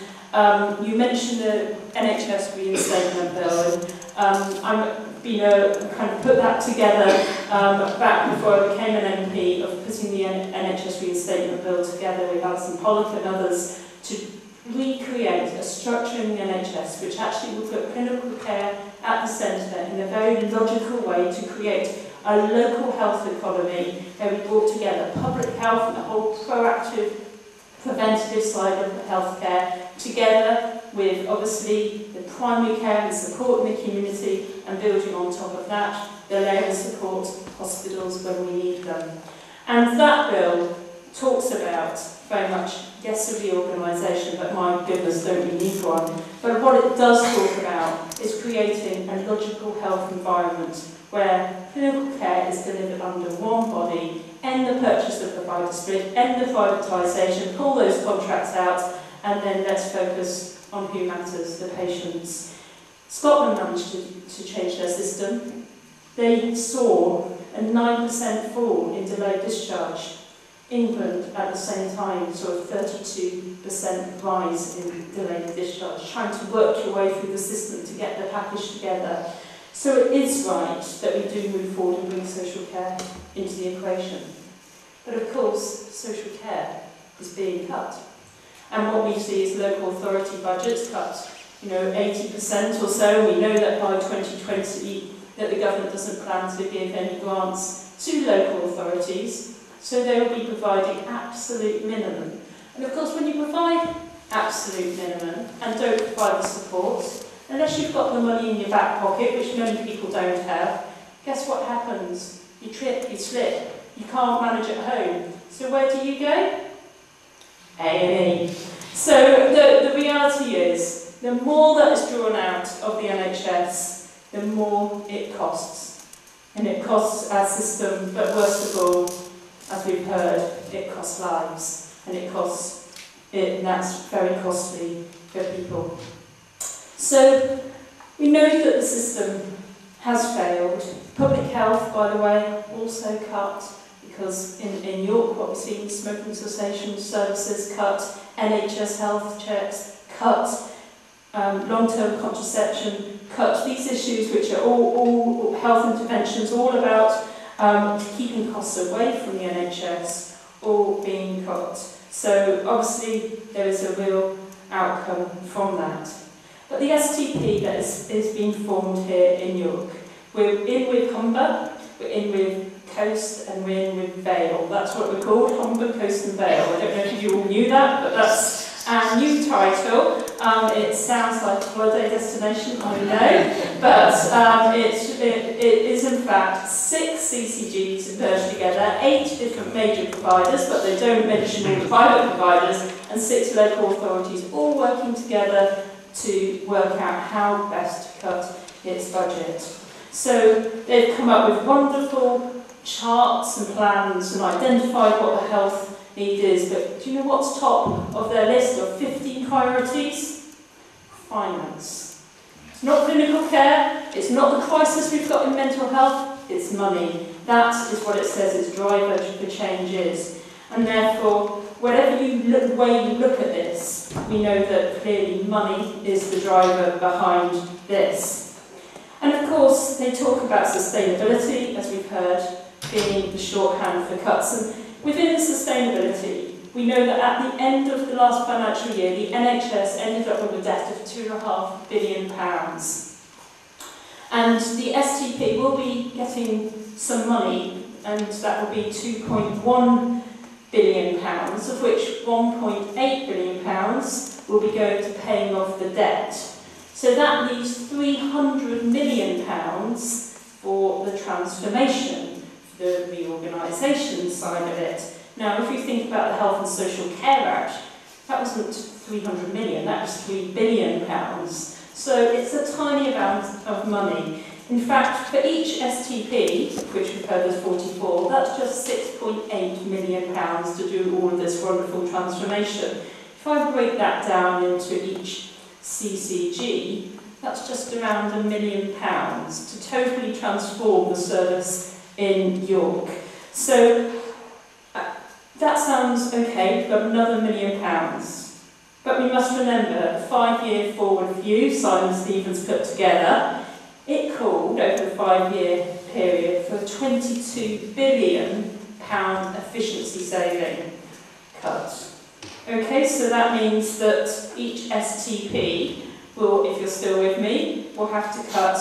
And you mentioned the NHS reinstatement bill, and I'm kind of put that together back before I became an MP, of putting the NHS reinstatement bill together with Alison Pollock and others to recreate a structure in the NHS which actually would put clinical care at the centre in a very logical way to create a local health economy where we brought together public health and the whole proactive preventative side of healthcare together with obviously the primary care and support in the community, and building on top of that the layer of support hospitals when we need them. And that bill talks about very much, yes, a reorganisation, but my goodness, don't we need one. But what it does talk about is creating a logical health environment where clinical care is delivered under one body, end the purchase of the provider split, end the privatisation, pull those contracts out, and then let's focus on who matters, the patients. Scotland managed to change their system. They saw a 9% fall in delayed discharge. England, at the same time, saw a 32% rise in delayed discharge, trying to work your way through the system to get the package together. So it is right that we do move forward and bring social care into the equation. But of course, social care is being cut. And what we see is local authority budgets cut, 80% or so. We know that by 2020 that the government doesn't plan to give any grants to local authorities. So they will be providing absolute minimum. And of course, when you provide absolute minimum and don't provide the support, unless you've got the money in your back pocket, which many people don't have, guess what happens? You trip, you slip, you can't manage at home. So where do you go? A&E. So the reality is, the more that is drawn out of the NHS, the more it costs. And it costs our system, but worst of all, as we've heard, it costs lives, and and that's very costly for people. So we know that the system has failed. Public health, by the way, also cut, because in York, what we've seen, smoking cessation services cut, NHS health checks cut, long-term contraception cut. These issues, which are all health interventions, all about keeping costs away from the NHS, all being cut. So obviously there is a real outcome from that. But the STP that is being formed here in York, we're in with Humber, we're in with Coast, and we're in with Vale. That's what we're called, Humber, Coast and Vale. I don't know if you all knew that, but that's our new title. It sounds like a holiday destination, I know, but it is in fact 6 CCGs merged together, 8 different major providers, but they don't mention all the private providers, and 6 local authorities all working together to work out how best to cut its budget. So they've come up with wonderful charts and plans and identified what the health need is, but do you know what's top of their list of 15 priorities? Finance. It's not clinical care, it's not the crisis we've got in mental health, it's money. That is what it says its driver for change is. And therefore, whatever way you look at this, we know that clearly money is the driver behind this. And of course, they talk about sustainability, as we've heard, being the shorthand for cuts. And within the sustainability, we know that at the end of the last financial year, the NHS ended up with a debt of £2.5 billion. And the STP will be getting some money, and that will be £2.1 billion, of which £1.8 billion will be going to paying off the debt. So that leaves £300 million for the transformation, the reorganisation side of it. Now, if you think about the Health and Social Care Act, that wasn't 300 million, that was £3 billion. So it's a tiny amount of money. In fact, for each STP, which we've heard is 44, that's just £6.8 million to do all of this wonderful transformation. If I break that down into each CCG, that's just around £1 million to totally transform the service in York. So that sounds okay, we've got another £1 million. But we must remember, the 5-year forward view Simon Stevens put together, it called over the 5-year period for a £22 billion efficiency saving cut. Okay, so that means that each STP will, if you're still with me, will have to cut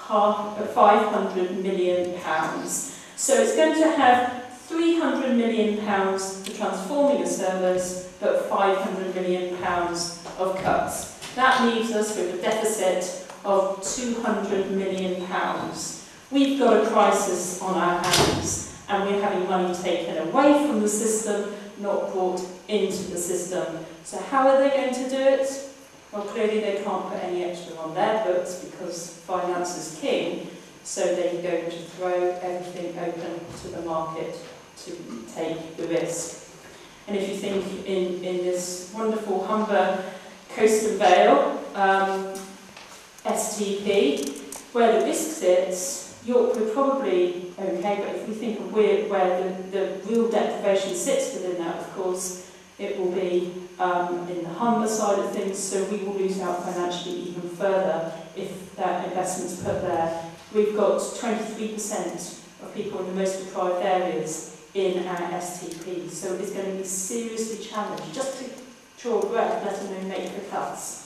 £500 million. So it's going to have £300 million for transforming a service, but £500 million of cuts. That leaves us with a deficit of £200 million. We've got a crisis on our hands, and we're having money taken away from the system, not brought into the system. So how are they going to do it? Well, clearly they can't put any extra on their books because finance is king, so they're going to throw everything open to the market to take the risk. And if you think in this wonderful Humber, Coast and Vale STP, where the risk sits, York would probably okay, but if we think of where the real deprivation sits within that, of course, it will be in the Humber side of things, so we will lose out financially even further if that investment's put there. We've got 23% of people in the most deprived areas in our STP, so it's going to be seriously challenged. Just to draw a breath, let alone make the cuts.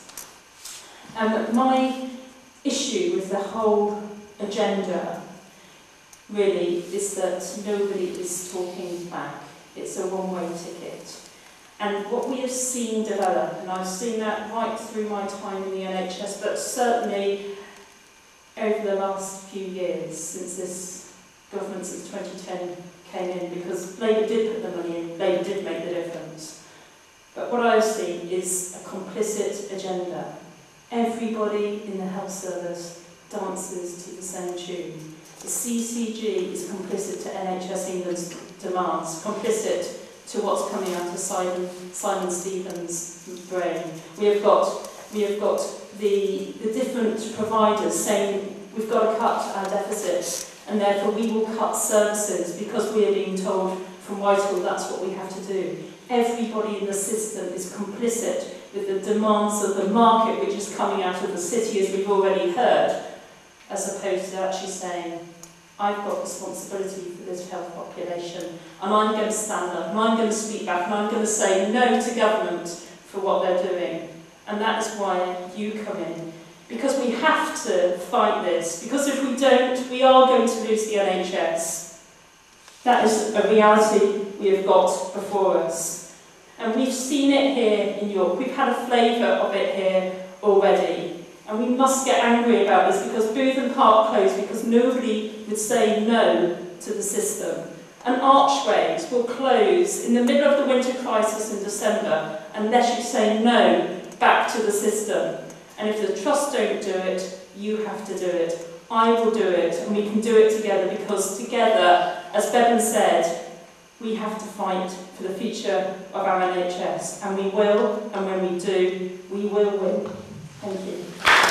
My issue with the whole agenda really is that nobody is talking back. It's a one-way ticket. And what we have seen develop, and I've seen that right through my time in the NHS, but certainly over the last few years, since this government since 2010 came in, because Labour did put the money in, Labour did make the difference. But what I've seen is a complicit agenda. Everybody in the health service dances to the same tune. The CCG is complicit to NHS England's demands, complicit to what's coming out of Simon Stevens' brain. We have got the different providers saying we've got to cut our deficit, and therefore we will cut services because we are being told from Whitehall that's what we have to do. Everybody in the system is complicit with the demands of the market which is coming out of the city, as we've already heard, as opposed to actually saying, I've got responsibility for this health population, and I'm going to stand up, and I'm going to speak back, and I'm going to say no to government for what they're doing. And that is why you come in. Because we have to fight this, because if we don't, we are going to lose the NHS. That is a reality we have got before us. And we've seen it here in York. We've had a flavour of it here already. And we must get angry about this because Booth and Park closed because nobody would say no to the system. And archways will close in the middle of the winter crisis in December unless you say no back to the system. And if the Trust don't do it, you have to do it. I will do it, and we can do it together, because together, as Bevan said, we have to fight for the future of our NHS, and we will, and when we do, we will win. Thank you.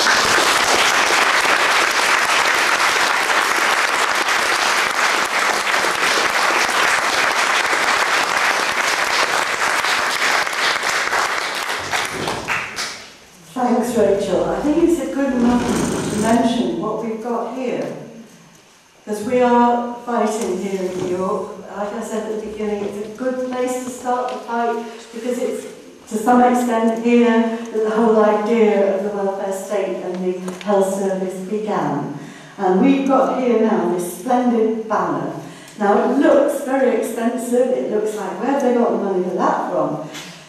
Thanks, Rachel. I think it's a good moment to mention what we've got here, because we are fighting here in York. Like I said at the beginning, it's a good place to start the fight, because it's to some extent here that the whole idea of the welfare state and the health service began. And we've got here now this splendid banner. Now it looks very expensive, it looks like, where have they got the money for that from?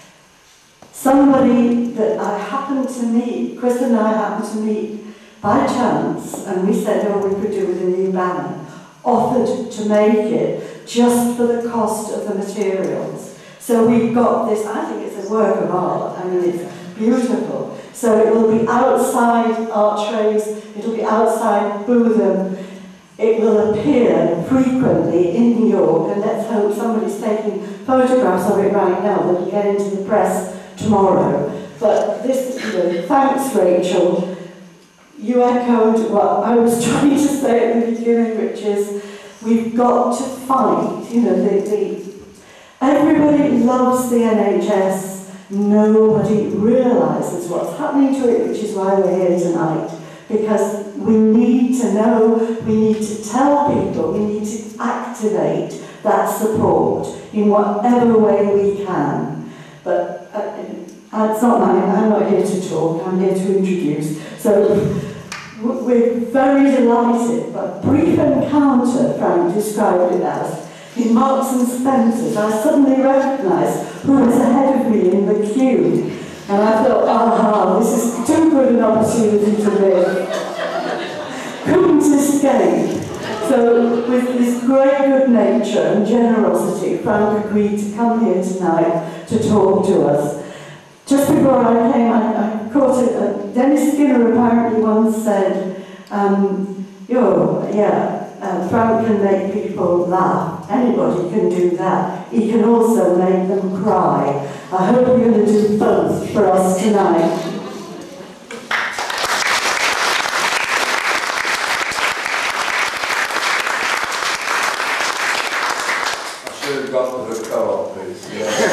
Somebody that I happened to meet, Chris and I happened to meet by chance, and we said, oh, we could do with a new banner, offered to make it just for the cost of the materials. So we've got this, I think it's a work of art, I mean it's beautiful. So it will be outside Archways, it'll be outside Bootham, it will appear frequently in New York, and let's hope somebody's taking photographs of it right now that will get into the press tomorrow. But this, thanks Rachel, you echoed what I was trying to say at the beginning, which is we've got to fight. Everybody loves the NHS, nobody realises what's happening to it, which is why we're here tonight. Because we need to know, we need to tell people, we need to activate that support in whatever way we can. But it's not mine, I'm not here to talk, I'm here to introduce. So we're very delighted, but brief encounter, Frank described it as, in Marks and Spencer's. I suddenly recognised who was ahead of me in the queue. And I thought, aha, this is too good an opportunity to live. Couldn't escape. So with this great good nature and generosity, Frank agreed to come here tonight to talk to us. Just before I came, I caught it. Dennis Skinner apparently once said, Frank can make people laugh. Anybody can do that. He can also make them cry. I hope you're going to do both for us tonight. I should have gone for the co-op, please.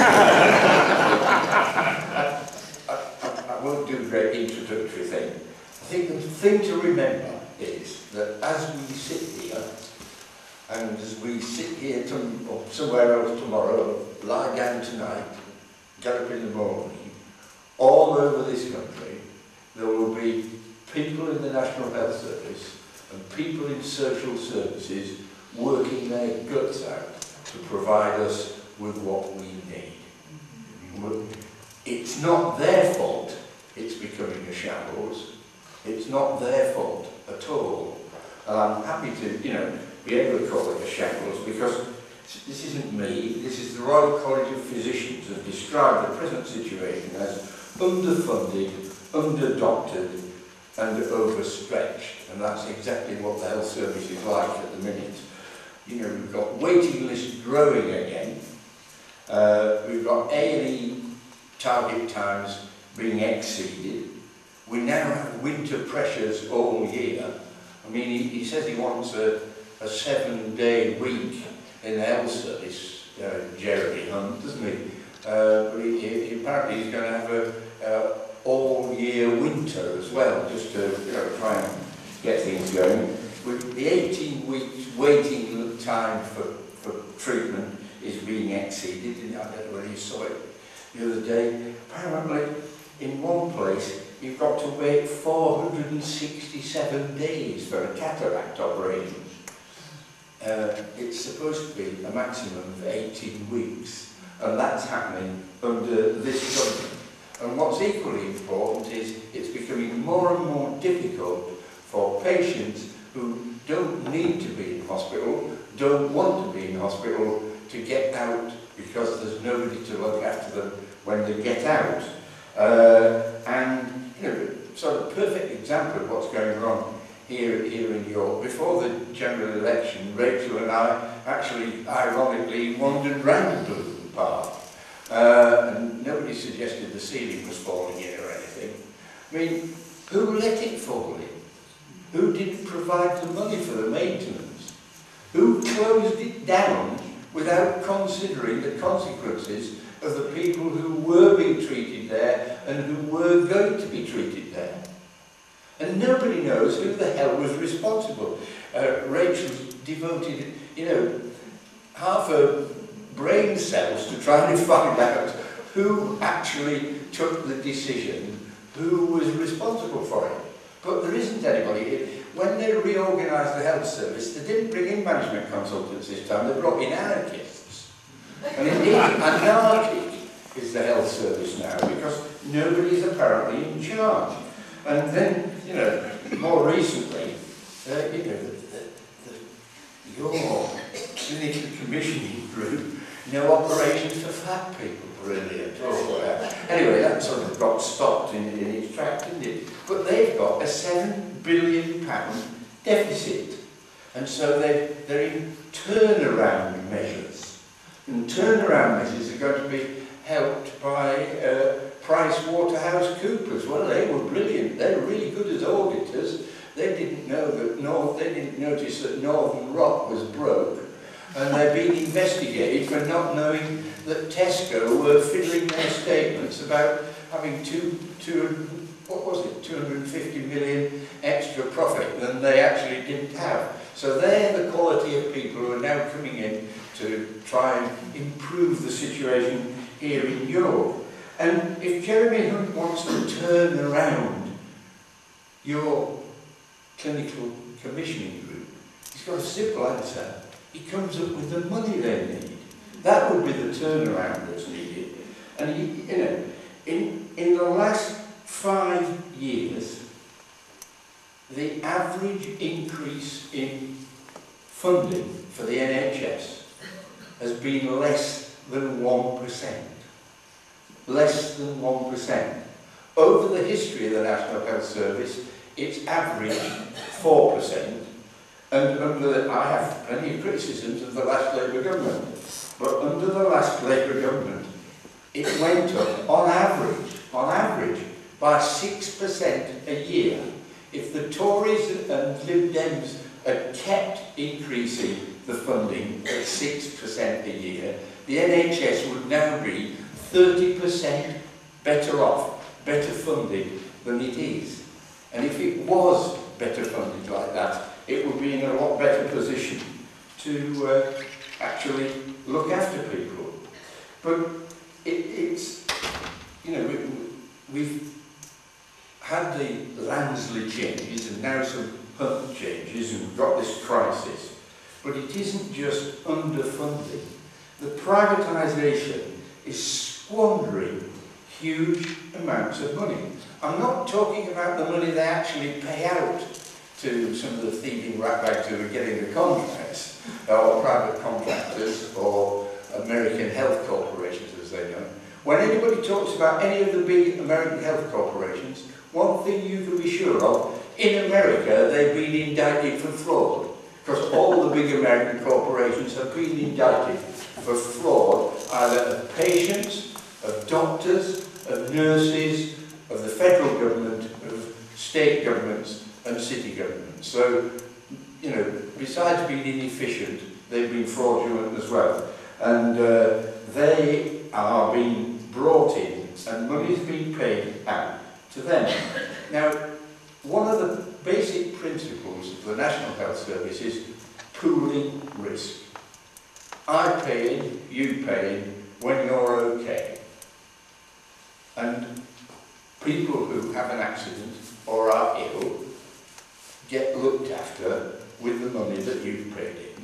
I won't do a great introductory thing. I think the thing to remember is that as we sit here, and as we sit here or somewhere else tomorrow, lie down tonight, get up in the morning, all over this country, there will be people in the National Health Service and people in social services working their guts out to provide us with what we need. It's not their fault it's becoming a shambles. It's not their fault at all. And I'm happy to, be able to call it a shambles, because this isn't me, this is the Royal College of Physicians have described the present situation as underfunded, underdoctored and overstretched. And that's exactly what the health service is like at the minute. We've got waiting lists growing again. We've got A&E target times being exceeded. We now have winter pressures all year, I mean, he says he wants a 7-day week in the health service, Jeremy Hunt, doesn't he? But he apparently he's going to have a all-year winter as well, just to try and get things going. With the 18 weeks waiting time for treatment is being exceeded, and I don't know whether you saw it the other day. Apparently, in one place, you've got to wait 467 days for a cataract operation. It's supposed to be a maximum of 18 weeks, and that's happening under this government. And what's equally important is it's becoming more and more difficult for patients who don't need to be in hospital, don't want to be in hospital, to get out because there's nobody to look after them when they get out. And sort of perfect example of what's going on here in York. Before the general election, Rachel and I actually, ironically, wandered round Blue Park. And nobody suggested the ceiling was falling in or anything. I mean, who let it fall in? Who didn't provide the money for the maintenance? Who closed it down without considering the consequences of the people who were being treated there and who were going to be treated there? And nobody knows who the hell was responsible. Rachel's devoted, half her brain cells to try and find out who actually took the decision, who was responsible for it. But there isn't anybody. When they reorganised the health service, they didn't bring in management consultants this time, they brought in anarchists. And indeed, anarchic is the health service now, because nobody's apparently in charge. And then, more recently, your clinical commissioning group, no operations for fat people, brilliant. Anyway, that sort of got stopped in its track, didn't it? But they've got a £7 billion deficit. And so they're in turnaround measures. And turnaround measures are going to be helped by PricewaterhouseCoopers. Well, they were brilliant. They were really good as auditors. They didn't know that they didn't notice that Northern Rock was broke, and they're being investigated for not knowing that Tesco were fiddling their statements about having 250 million extra profit than they actually didn't have. So they're the quality of people who are now coming in to try and improve the situation here in York. And if Jeremy Hunt wants to turn around your clinical commissioning group, he's got a simple answer. He comes up with the money they need. That would be the turnaround that's needed. And in the last 5 years, the average increase in funding for the NHS has been less than 1%. Less than 1%. Over the history of the National Health Service, it's averaged 4%. And I have plenty of criticisms of the last Labour government, but under the last Labour government, it went up on average, by 6% a year. If the Tories and Lib Dems had kept increasing the funding at 6% a year, the NHS would now be 30% better off, better funded than it is. And if it was better funded like that, it would be in a lot better position to actually look after people. But it's, we've had the Lansley changes and now some Hunt changes and we've got this crisis. But it isn't just underfunding. The privatisation is squandering huge amounts of money. I'm not talking about the money they actually pay out to some of the thieving ratbags who are getting the contracts, or private contractors, or American health corporations as they know. When anybody talks about any of the big American health corporations, one thing you can be sure of, in America they've been indicted for fraud. Because all the big American corporations have been indicted for fraud, either of patients, of doctors, of nurses, of the federal government, of state governments and city governments. So, you know, besides being inefficient, they've been fraudulent as well. And they are being brought in and money is being paid out to them. Now, one of the basic principles of the National Health Service is pooling risk. I pay in, you pay in when you're okay. And people who have an accident or are ill get looked after with the money that you've paid in.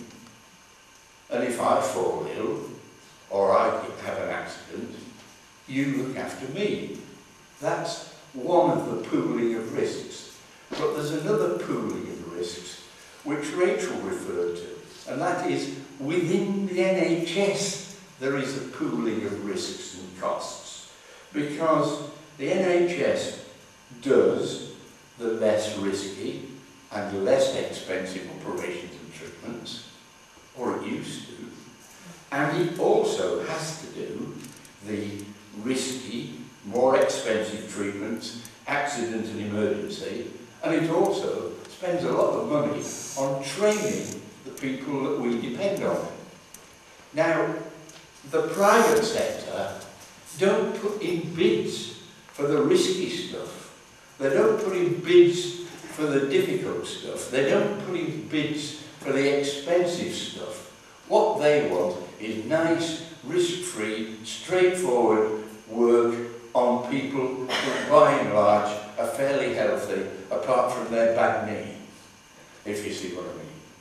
And if I fall ill or I have an accident, you look after me. That's one of the pooling of risks. But there's another pooling of risks which Rachel referred to, and that is within the NHS there is a pooling of risks and costs, because the NHS does the less risky and less expensive operations and treatments, or it used to, and it also has to do the risky, more expensive treatments, accident and emergency, and it also spends a lot of money on training the people that we depend on. Now, the private sector don't put in bids for the risky stuff. They don't put in bids for the difficult stuff. They don't put in bids for the expensive stuff. What they want is nice, risk-free, straightforward work on people who, by and large, are fairly healthy, apart from their bad knee, if you see what I mean.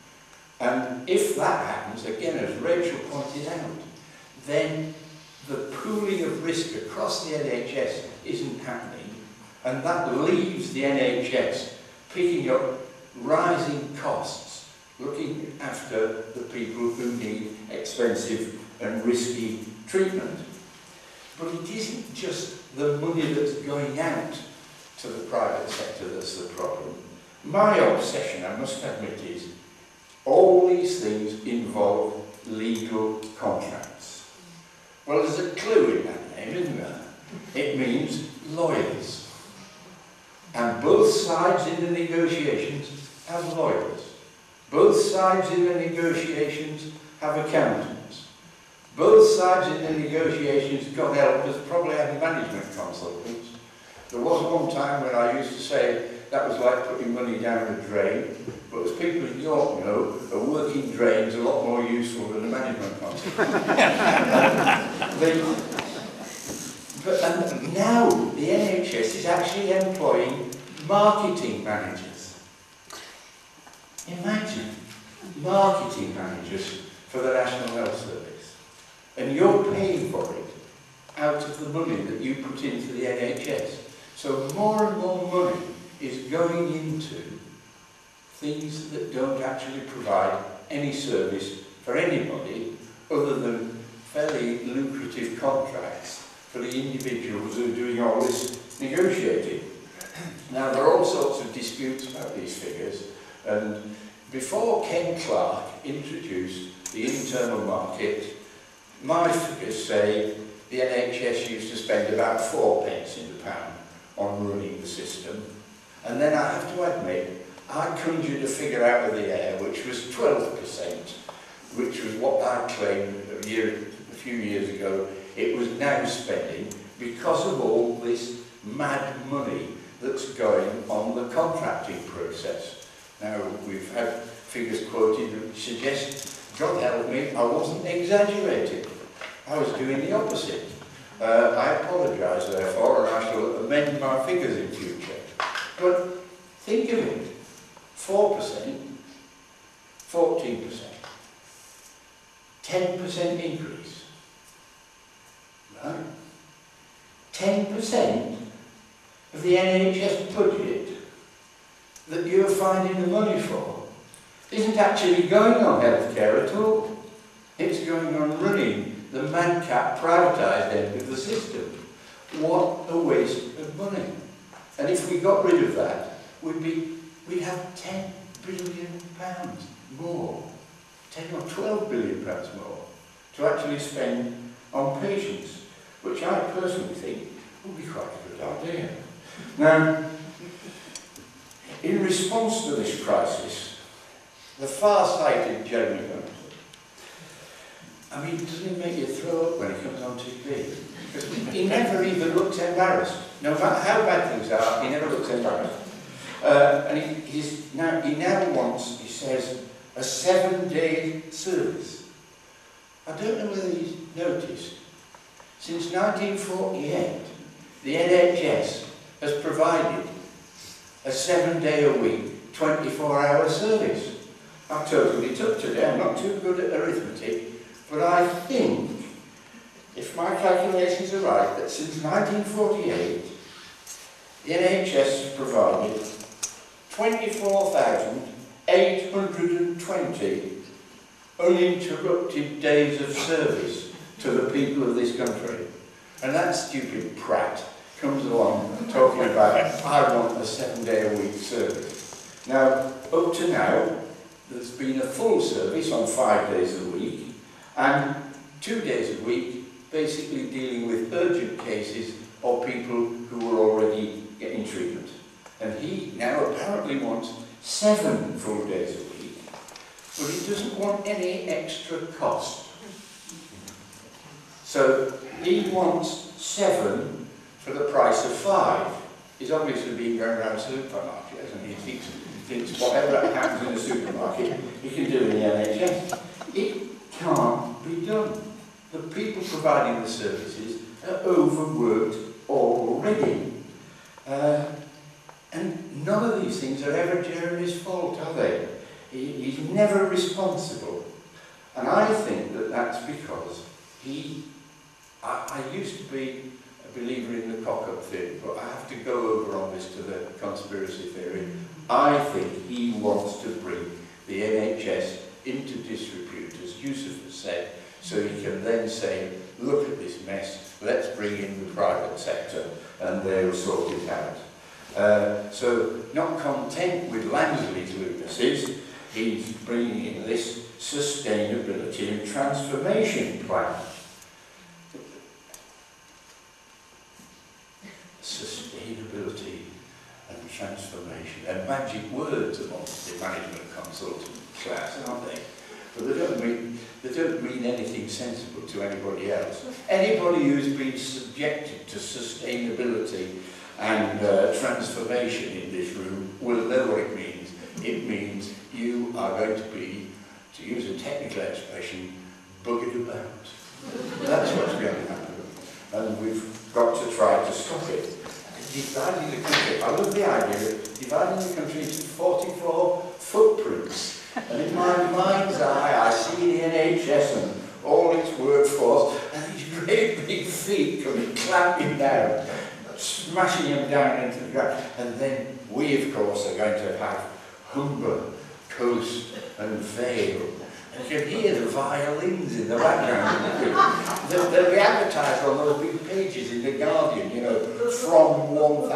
And if that happens, again, as Rachel pointed out, then the pooling of risk across the NHS isn't happening, and that leaves the NHS picking up rising costs, looking after the people who need expensive and risky treatment. But it isn't just the money that's going out to the private sector that's the problem. My obsession, I must admit, is all these things involve legal contracts. Well, there's a clue in that name, isn't there? It means lawyers. And both sides in the negotiations have lawyers. Both sides in the negotiations have accountants. Both sides in the negotiations, God help us, probably have management consultants. There was one time when I used to say that was like putting money down a drain, but as people in York know, a working drain's a lot more useful than a management consultant. And now the NHS is actually employing marketing managers. Imagine marketing managers for the National Health Service. And you're paying for it out of the money that you put into the NHS. So more and more money is going into things that don't actually provide any service for anybody other than fairly lucrative contracts for the individuals who are doing all this negotiating. Now, there are all sorts of disputes about these figures, and before Ken Clark introduced the internal market, my figures say the NHS used to spend about 4 pence in the pound on running the system, and then I have to admit, I conjured a figure out of the air which was 12%, which was what I claimed a few years ago it was now spending because of all this mad money that's going on the contracting process. Now, we've had figures quoted that suggest, God help me, I wasn't exaggerating. I was doing the opposite. I apologise, therefore, and I shall amend my figures in future. But think of it, 4%, 14%, 10% increase, right? 10% of the NHS budget that you're finding the money for isn't actually going on healthcare at all. It's going on running the madcap privatised end of the system. What a waste of money. And if we got rid of that, we'd have £10 billion more, 10 or 12 billion pounds more to actually spend on patients, which I personally think would be quite a good idea. Now, in response to this crisis, the far-sighted gentleman, I mean, doesn't it make you throw up when he comes on TV? Because he never even looks embarrassed. No matter how bad things are, he never looks embarrassed. And he now wants, he says, a 7-day service. I don't know whether he's noticed. Since 1948, the NHS has provided a 7-day-a-week, 24-hour service. I'm totally tough today, I'm not too good at arithmetic, but I think, if my calculations are right, that since 1948, the NHS has provided 24,820 uninterrupted days of service to the people of this country. And that stupid prat comes along talking about, I want a 7-day-a-week service. Now, up to now, there's been a full service on 5 days a week, and 2 days a week basically dealing with urgent cases or people who were already getting treatment. And he now apparently wants 7 full days a week, but he doesn't want any extra cost. So he wants 7 for the price of 5. He's obviously been going around the supermarket, hasn't he? He thinks whatever happens in the supermarket, he can do in the NHS. It can't be done. The people providing the services are overworked already. And none of these things are ever Jeremy's fault, are they? He's never responsible. And I think that that's because I used to be a believer in the cock-up theory, but I have to go over on this to the conspiracy theory. I think he wants to bring the NHS into disrepute, as Yusuf has said, so he can then say, look at this mess, let's bring in the private sector and they'll sort it out. So, not content with Lansley's lunacies, he's bringing in this sustainability and transformation plan. Sustainability and transformation. They're magic words amongst the management consultant class, aren't they? But they don't mean anything sensible to anybody else. Anybody who's been subjected to sustainability and transformation in this room will know what it means. It means you are going to be, to use a technical expression, buggered about. That's what's going to happen. And we've got to try to stop it. Dividing the country, I love the idea of dividing the country into 44 footprints. And in my mind's eye, I see the NHS and all its workforce, and these great big feet coming clamping down, smashing them down into the ground. And then we, of course, are going to have Humber, Coast and Vale. And you can hear the violins in the background. They'll be advertised on those big pages in The Guardian, you know, from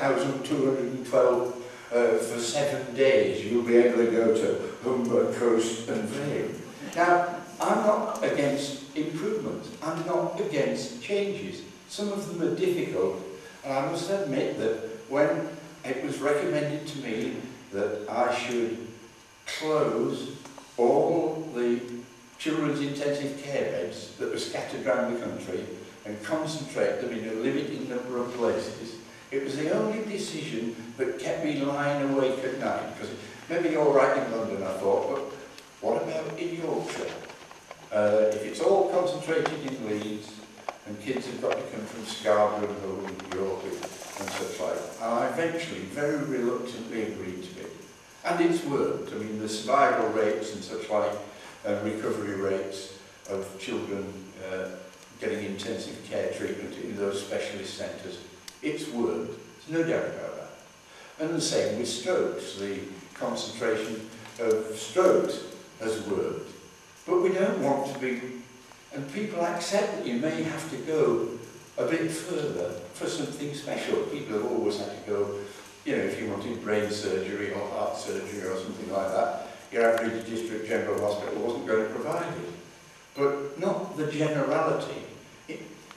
1,212 for 7 days, you'll be able to go to Humber, Coast and Vale. Now, I'm not against improvements. I'm not against changes. Some of them are difficult. And I must admit that when it was recommended to me that I should close all the children's intensive care beds that were scattered around the country and concentrate them in a limited number of places, it was the only decision that kept me lying awake at night. Because maybe you're right in London, I thought, but what about in Yorkshire? If it's all concentrated in Leeds, and kids have got to come from Scarborough and Hull and York and such like, I eventually very reluctantly agreed to it. And it's worked. I mean, the survival rates and such like, recovery rates of children getting intensive care treatment in those specialist centres, it's worked. There's no doubt about that. And the same with strokes. The concentration of strokes has worked. But we don't want to be, and people accept that you may have to go a bit further for something special. People have always had to go, you know, if you wanted brain surgery or heart surgery or something like that, your average district general hospital wasn't going to provide it. But not the generality.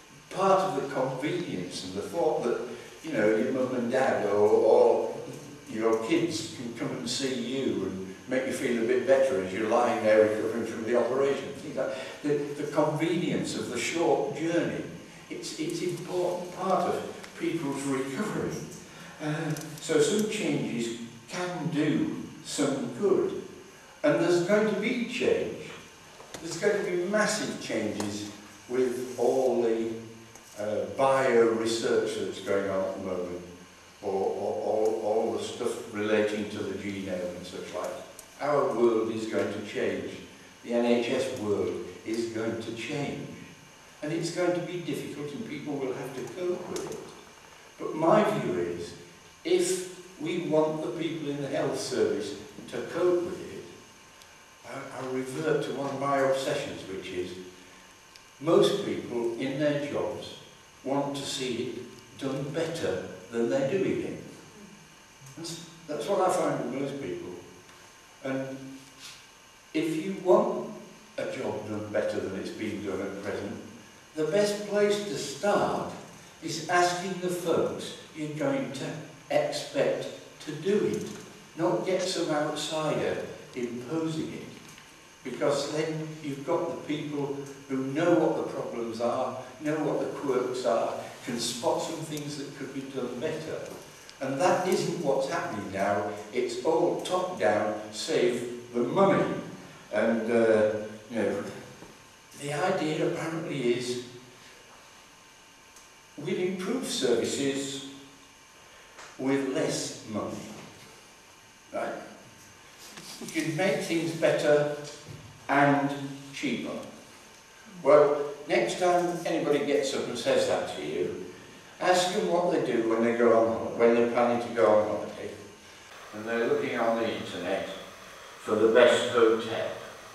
Part of the convenience and the thought that, you know, your mum and dad or your kids can come and see you and make you feel a bit better as you're lying there recovering from the operation. Things like the convenience of the short journey. It's an important part of people's recovery. So some changes can do some good. And there's going to be change. There's going to be massive changes with all the bio-research that's going on at the moment, or all the stuff relating to the genome and such like. Our world is going to change. The NHS world is going to change. And it's going to be difficult and people will have to cope with it. But my view is, if we want the people in the health service to cope with it, I revert to one of my obsessions, which is most people in their jobs want to see it done better than they're doing it. That's what I find with most people. And if you want a job done better than it's being done at present, the best place to start is asking the folks you're going to expect to do it, not get some outsider imposing it. Because then you've got the people who know what the problems are, know what the quirks are, can spot some things that could be done better. And that isn't what's happening now. It's all top-down, save the money. And, you know, the idea apparently is we'll improve services with less money. Right? You can make things better and cheaper. Well, next time anybody gets up and says that to you, ask them what they do when they go on holiday, when they're planning to go on holiday. And they're looking on the internet for the best hotel.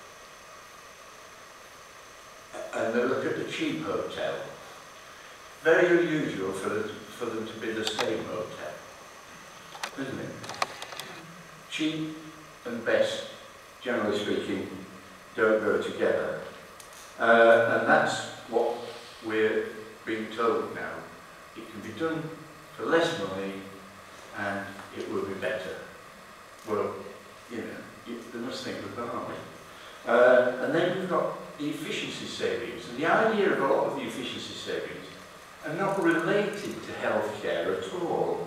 And they look at the cheap hotel. Very unusual for them to be the same hotel, isn't it? Cheap and best, generally speaking, don't go together. And that's what we're being told now. It can be done for less money and it will be better. Well, you know, they must think of that, aren't they? And then we've got the efficiency savings. And the idea of a lot of the efficiency savings are not related to healthcare at all.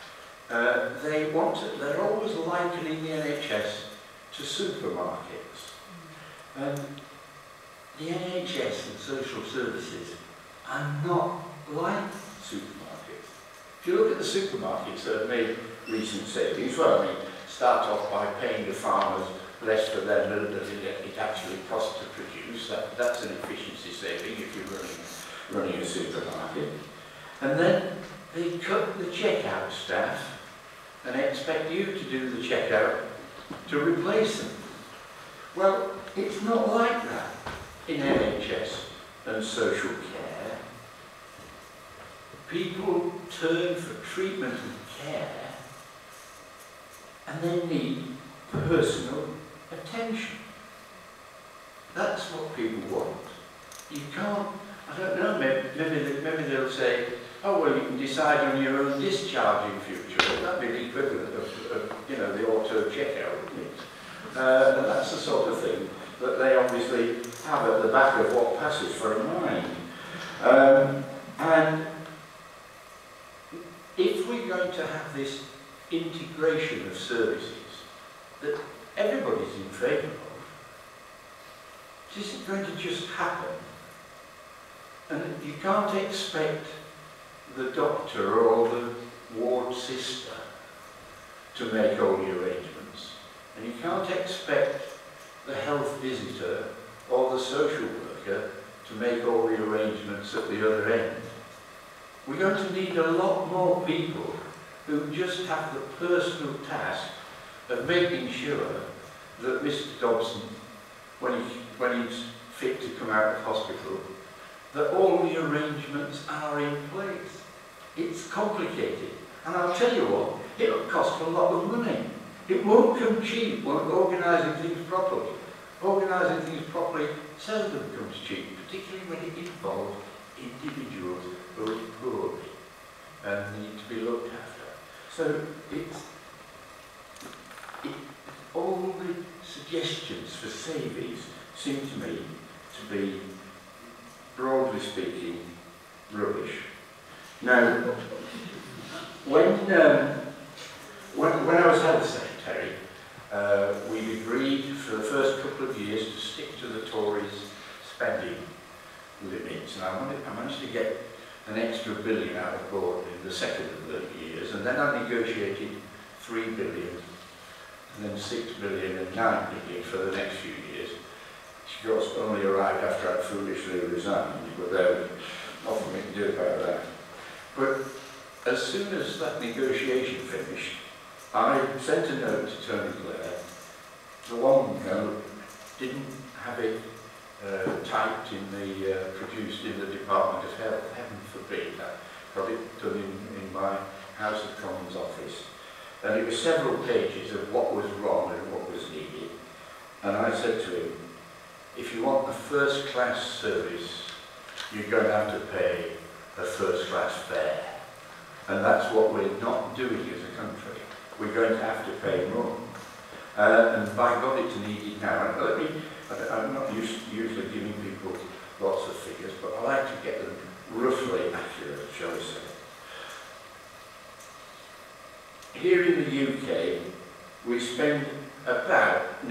They're always likening the NHS to supermarkets. And the NHS and social services are not like supermarkets. If you look at the supermarkets that have made recent savings, well, I mean, start off by paying the farmers less for their milk than it actually costs to produce. That's an efficiency saving if you're running a supermarket. And then they cut the checkout staff and expect you to do the checkout to replace them. Well, it's not like that in NHS and social care. People turn for treatment and care and they need personal attention. That's what people want. You can't, I don't know, maybe they'll say, oh, well, you can decide on your own discharge in future. Well, that'd be the equivalent of you know, the auto checkout, wouldn't it? And that's the sort of thing that they obviously have at the back of what passes for a mind. And if we're going to have this integration of services that everybody's in favour of, it isn't going to just happen. And you can't expect the doctor or the ward sister to make all the arrangements. And you can't expect the health visitor or the social worker to make all the arrangements at the other end. We're going to need a lot more people who just have the personal task of making sure that Mr. Dobson, when he's fit to come out of hospital, that all the arrangements are in place. It's complicated. And I'll tell you what, it'll cost a lot of money. It won't come cheap, organising things properly. Organising things properly seldom comes cheap, particularly when it involves individuals who are poorly and need to be looked after. So savings seem to me to be, broadly speaking, rubbish. Now, when I was Health Secretary, we agreed for the first couple of years to stick to the Tories' spending limits, and I managed to get an extra £1 billion out of board in the second of the years, and then I negotiated £3 billion, and then £6 billion and £9 billion for the next few years. She of course only arrived after I'd foolishly resigned, but there was nothing we can do about that. But as soon as that negotiation finished, I sent a note to Tony Blair. The one note didn't have it typed in the, produced in the Department of Health. Heaven forbid, I got it done in my House of Commons office. And it was several pages of what was wrong and what was needed. And I said to him, if you want a first-class service, you're going to have to pay a first-class fare. And that's what we're not doing as a country. We're going to have to pay more. And by God, it's needed now. And I'm not usually giving people lots of figures, but I like to get them roughly accurate, shall we say. Here in the UK, we spend about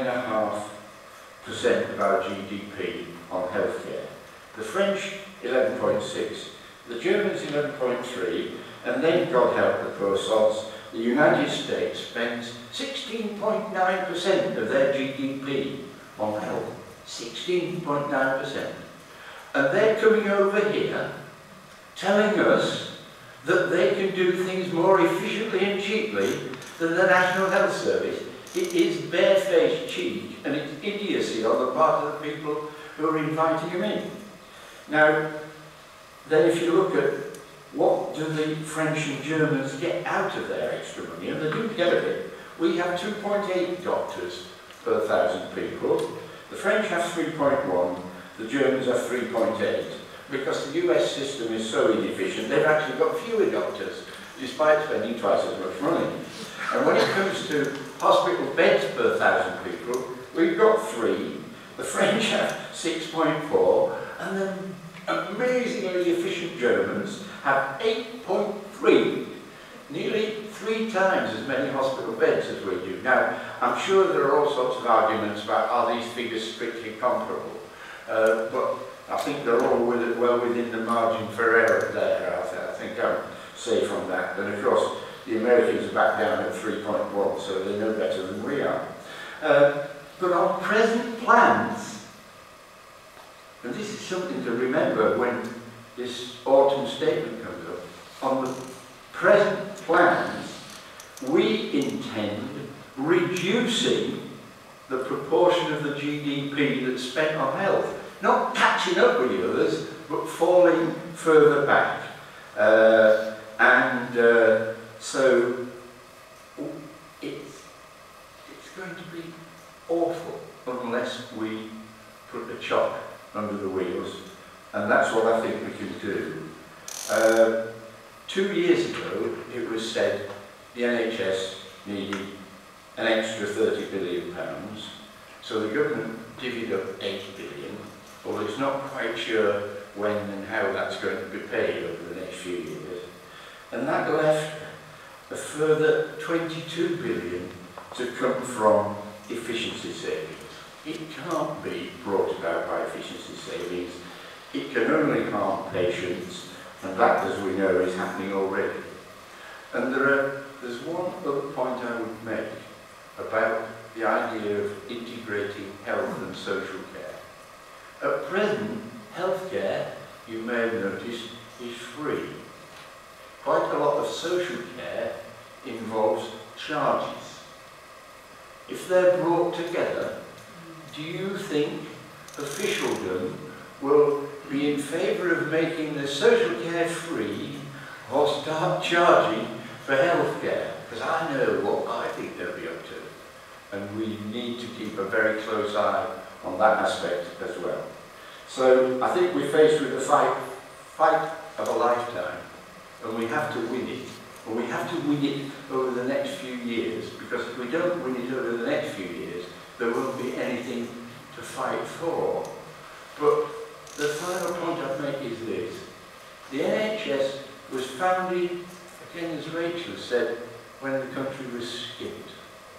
9.5% of our GDP on healthcare. The French, 11.6%, the Germans, 11.3%, and then, God help the poor sods, the United States spends 16.9% of their GDP on health. 16.9%. And they're coming over here telling us that they can do things more efficiently and cheaply than the National Health Service. It is barefaced cheek and it's idiocy on the part of the people who are inviting them in. Now, then if you look at what do the French and Germans get out of their extra money, and they do get a bit. We have 2.8 doctors per 1,000 people. The French have 3.1, the Germans have 3.8. Because the US system is so inefficient, they've actually got fewer doctors, despite spending twice as much money. And when it comes to hospital beds per 1,000 people, we've got 3, the French have 6.4, and the amazingly efficient Germans have 8.3, nearly 3 times as many hospital beds as we do. Now, I'm sure there are all sorts of arguments about are these figures strictly comparable, but I think they're all well within the margin for error there. I think I'm safe on that. And of course, the Americans are back down at 3.1, so they're no better than we are. But on present plans, and this is something to remember when this autumn statement comes up, on the present plans, we intend reducing the proportion of the GDP that's spent on health. Not catching up with the others, but falling further back. So it's going to be awful unless we put a chop under the wheels, and that's what I think we can do. 2 years ago, it was said the NHS needed an extra £30 billion, so the government divvied up £8 billion, although it's not quite sure when and how that's going to be paid over the next few years. And that left a further £22 billion to come from efficiency savings. It can't be brought about by efficiency savings. It can only harm patients, and that, as we know, is happening already. And there's one other point I would make about the idea of integrating health and social care. At present, healthcare, you may have noticed, is free. Quite a lot of social care involves charges. If they're brought together, do you think officialdom will be in favour of making the social care free or start charging for health care? Because I know what I think they'll be up to, and we need to keep a very close eye on that aspect as well. So I think we're faced with a fight of a lifetime, and we have to win it. And we have to win it over the next few years, because if we don't win it over the next few years, there won't be anything to fight for. But the final point I'd make is this. The NHS was founded, again as Rachel said, when the country was skipped.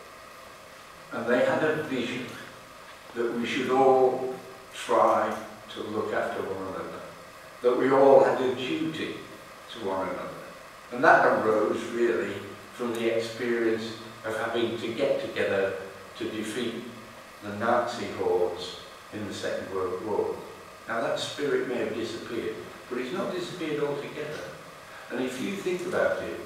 And they had a vision that we should all try to look after one another, that we all had a duty to one another. And that arose really from the experience of having to get together to defeat the Nazi hordes in the Second World War. Now that spirit may have disappeared, but it's not disappeared altogether. And if you think about it,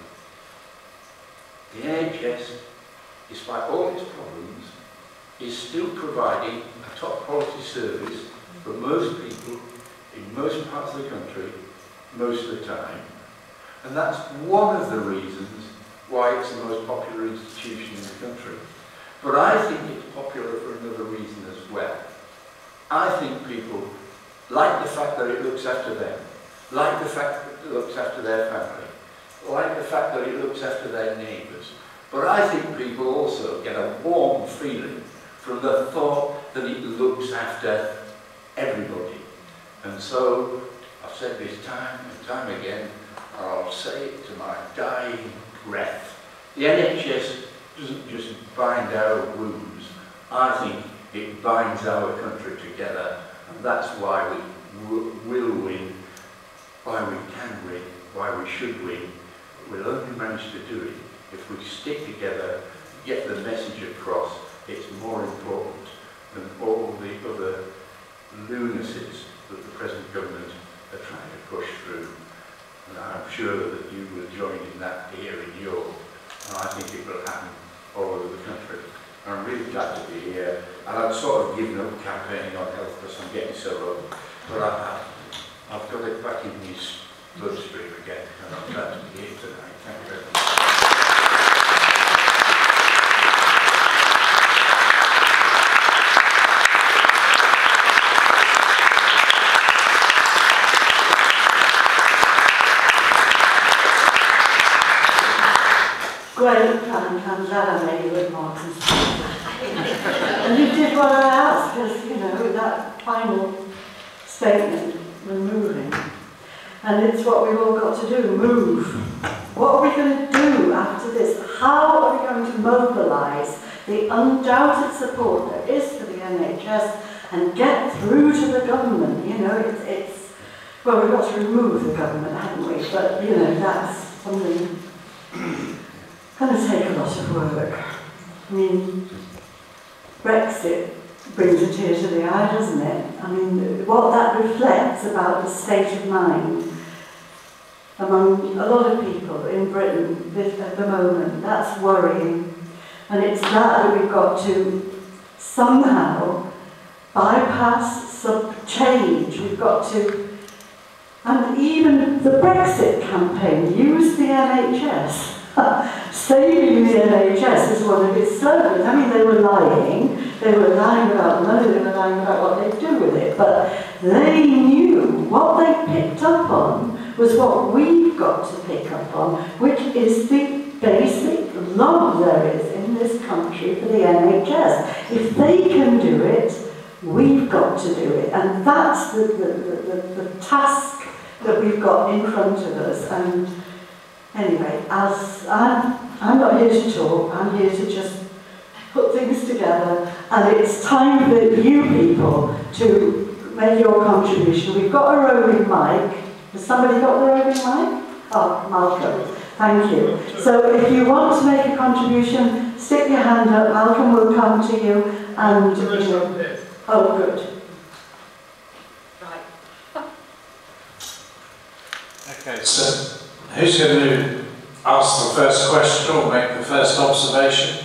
the NHS, despite all its problems, is still providing a top quality service for most people in most parts of the country, most of the time. And that's one of the reasons why it's the most popular institution in the country. But I think it's popular for another reason as well. I think people like the fact that it looks after them, like the fact that it looks after their family, like the fact that it looks after their neighbours. But I think people also get a warm feeling from the thought that it looks after everybody. And so, I've said this time and time again, and I'll say it to my dying breath. The NHS doesn't just bind our wounds. I think it binds our country together, and that's why we will win, why we can win, why we should win. We'll only manage to do it if we stick together, get the message across. It's more important than all the other lunacies that the present government are trying to push through. And I'm sure that you will join in that here in York, and I think it will happen all over the country. I'm really glad to be here, and I've sort of given up campaigning on health because I'm getting so old, but I've got it back in my bloodstream again, and I'm glad to be here tonight. Thank you very much. Great, and I'm glad I made you with Martin. And you did what I asked, because, you know, that final statement was moving. And it's what we've all got to do, move. What are we going to do after this? How are we going to mobilise the undoubted support there is for the NHS and get through to the government? You know, it's well, we've got to remove the government, haven't we? But, you know, that's something going to take a lot of work. I mean, Brexit brings a tear to the eye, doesn't it? I mean, what that reflects about the state of mind among a lot of people in Britain at the moment, that's worrying. And it's that we've got to somehow bypass change. We've got to, and even the Brexit campaign used the NHS. Saving the NHS is one of its slogans. I mean, they were lying about money, they were lying about what they'd do with it, but they knew what they picked up on was what we've got to pick up on, which is the basic love there is in this country for the NHS. If they can do it, we've got to do it, and that's the task that we've got in front of us. And anyway, as I'm not here to talk, I'm here to just put things together, and it's time for you people to make your contribution. We've got a roving mic. Has somebody got the roving mic? Oh, Malcolm, thank you. So if you want to make a contribution, stick your hand up, Malcolm will come to you, and... Oh, good. Right. Okay, so who's going to ask the first question or make the first observation?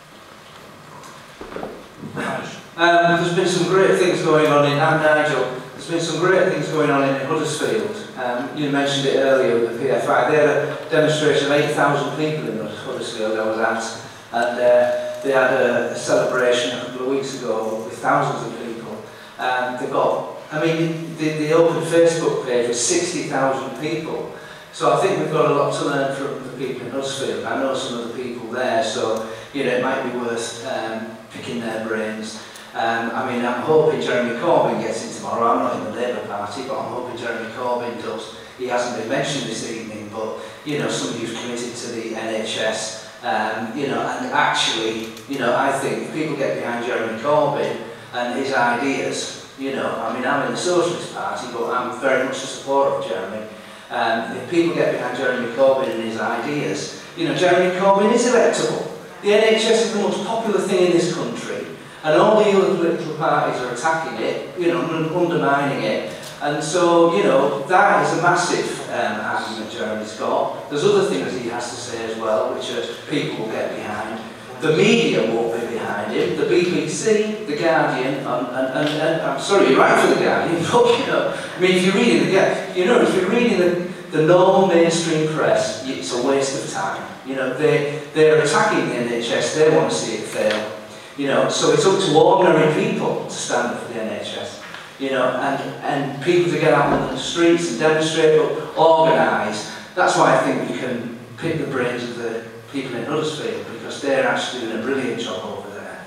There's been some great things going on in, I'm Nigel, there's been some great things going on in Huddersfield. You mentioned it earlier with the PFI. They had a demonstration of 8,000 people in Huddersfield I was at, and they had a celebration a couple of weeks ago with thousands of people. They've got, I mean, the open Facebook page with 60,000 people. So I think we've got a lot to learn from the people in Huddersfield. I know some of the people there, so it might be worth picking their brains. I mean, I'm hoping Jeremy Corbyn gets in tomorrow. I'm not in the Labour Party, but I'm hoping Jeremy Corbyn does. He hasn't been mentioned this evening, but somebody who's committed to the NHS, and actually, I think if people get behind Jeremy Corbyn and his ideas, I mean, I'm in the Socialist Party, but I'm very much a supporter of Jeremy. If people get behind Jeremy Corbyn and his ideas, Jeremy Corbyn is electable. The NHS is the most popular thing in this country, and all the other political parties are attacking it, undermining it. And so, that is a massive argument Jeremy's got. There's other things he has to say as well, which people will get behind. The media won't be behind him. The BBC, The Guardian, and I'm sorry, you're right for The Guardian, but, I mean, if you're reading if you're reading the normal mainstream press, it's a waste of time. They're attacking the NHS, they want to see it fail. So it's up to ordinary people to stand up for the NHS. And people to get out on the streets and demonstrate, but organise. That's why I think we can pick the brains of the people in Huddersfield, because they're actually doing a brilliant job over there.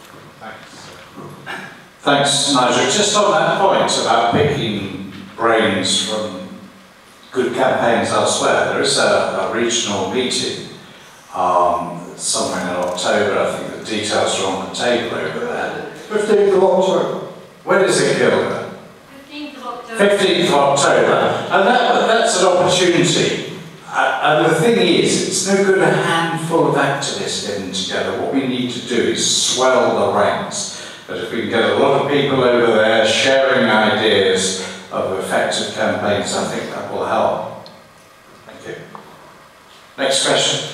Thanks. Thanks, Nigel. Just on that point about picking brains from good campaigns elsewhere, there is a regional meeting somewhere in October. I think the details are on the table over there. 15th of October. When is it, Gilda? 15th of October. 15th of October. And that's an opportunity. And the thing is, it's no good a handful of activists getting together. What we need to do is swell the ranks. But if we can get a lot of people over there sharing ideas of effective campaigns, I think that will help. Thank you. Next question.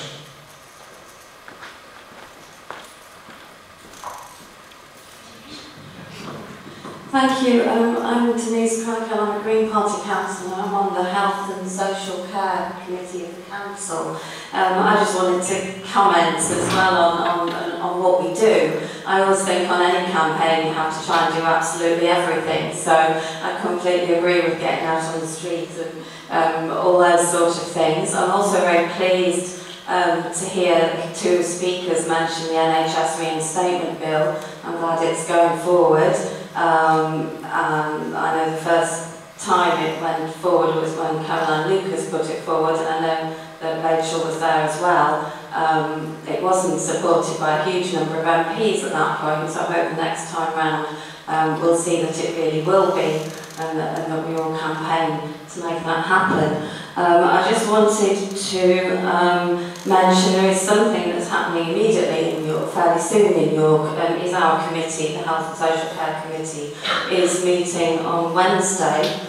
Thank you. I'm Denise Crackell. I'm a Green Party councillor. I'm on the Health and Social Care Committee of the Council. I just wanted to comment as well on what we do. I always think on any campaign you have to try and do absolutely everything. So I completely agree with getting out on the streets and all those sort of things. I'm also very pleased to hear two speakers mention the NHS reinstatement bill. I'm glad it's going forward. And I know the first time it went forward was when Caroline Lucas put it forward, and I know that Rachel was there as well. It wasn't supported by a huge number of MPs at that point, so I hope the next time round we'll see that it really will be, and that we all campaign to make that happen. I just wanted to mention there is something that's happening immediately in York, fairly soon in York, is our committee, the Health and Social Care Committee, is meeting on Wednesday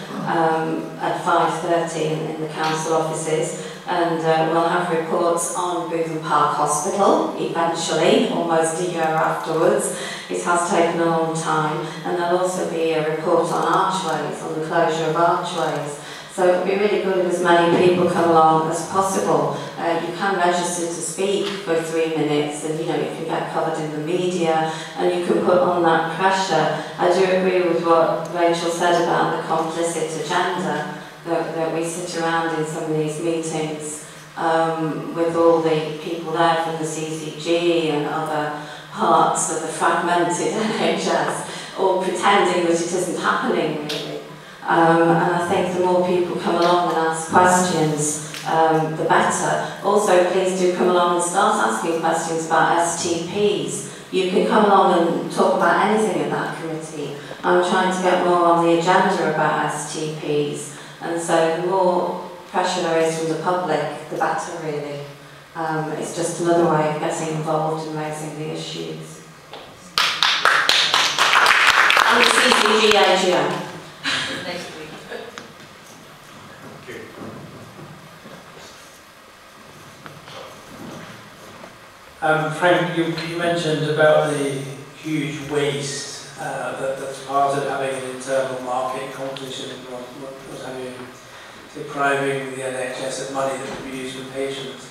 at 5:30 in the council offices, and we'll have reports on Bootham Park Hospital eventually, almost a year afterwards. It has taken a long time, and there'll also be a report on archways, on the closure of archways. So it would be really good if as many people come along as possible. You can register to speak for 3 minutes, and you can get covered in the media, and you can put on that pressure. I do agree with what Rachel said about the complicit agenda, that we sit around in some of these meetings with all the people there from the CCG and other parts of the fragmented NHS, all pretending that it isn't happening really. And I think the more people come along and ask questions, the better. Also, please do come along and start asking questions about STPs. You can come along and talk about anything in that committee. I'm trying to get more on the agenda about STPs, and so the more pressure there is from the public, the better really. It's just another way of getting involved and raising the issues. And the CCG AGM. Frank, you mentioned about the huge waste that's part of having an internal market competition, was having depriving the NHS of money that could be used for patients.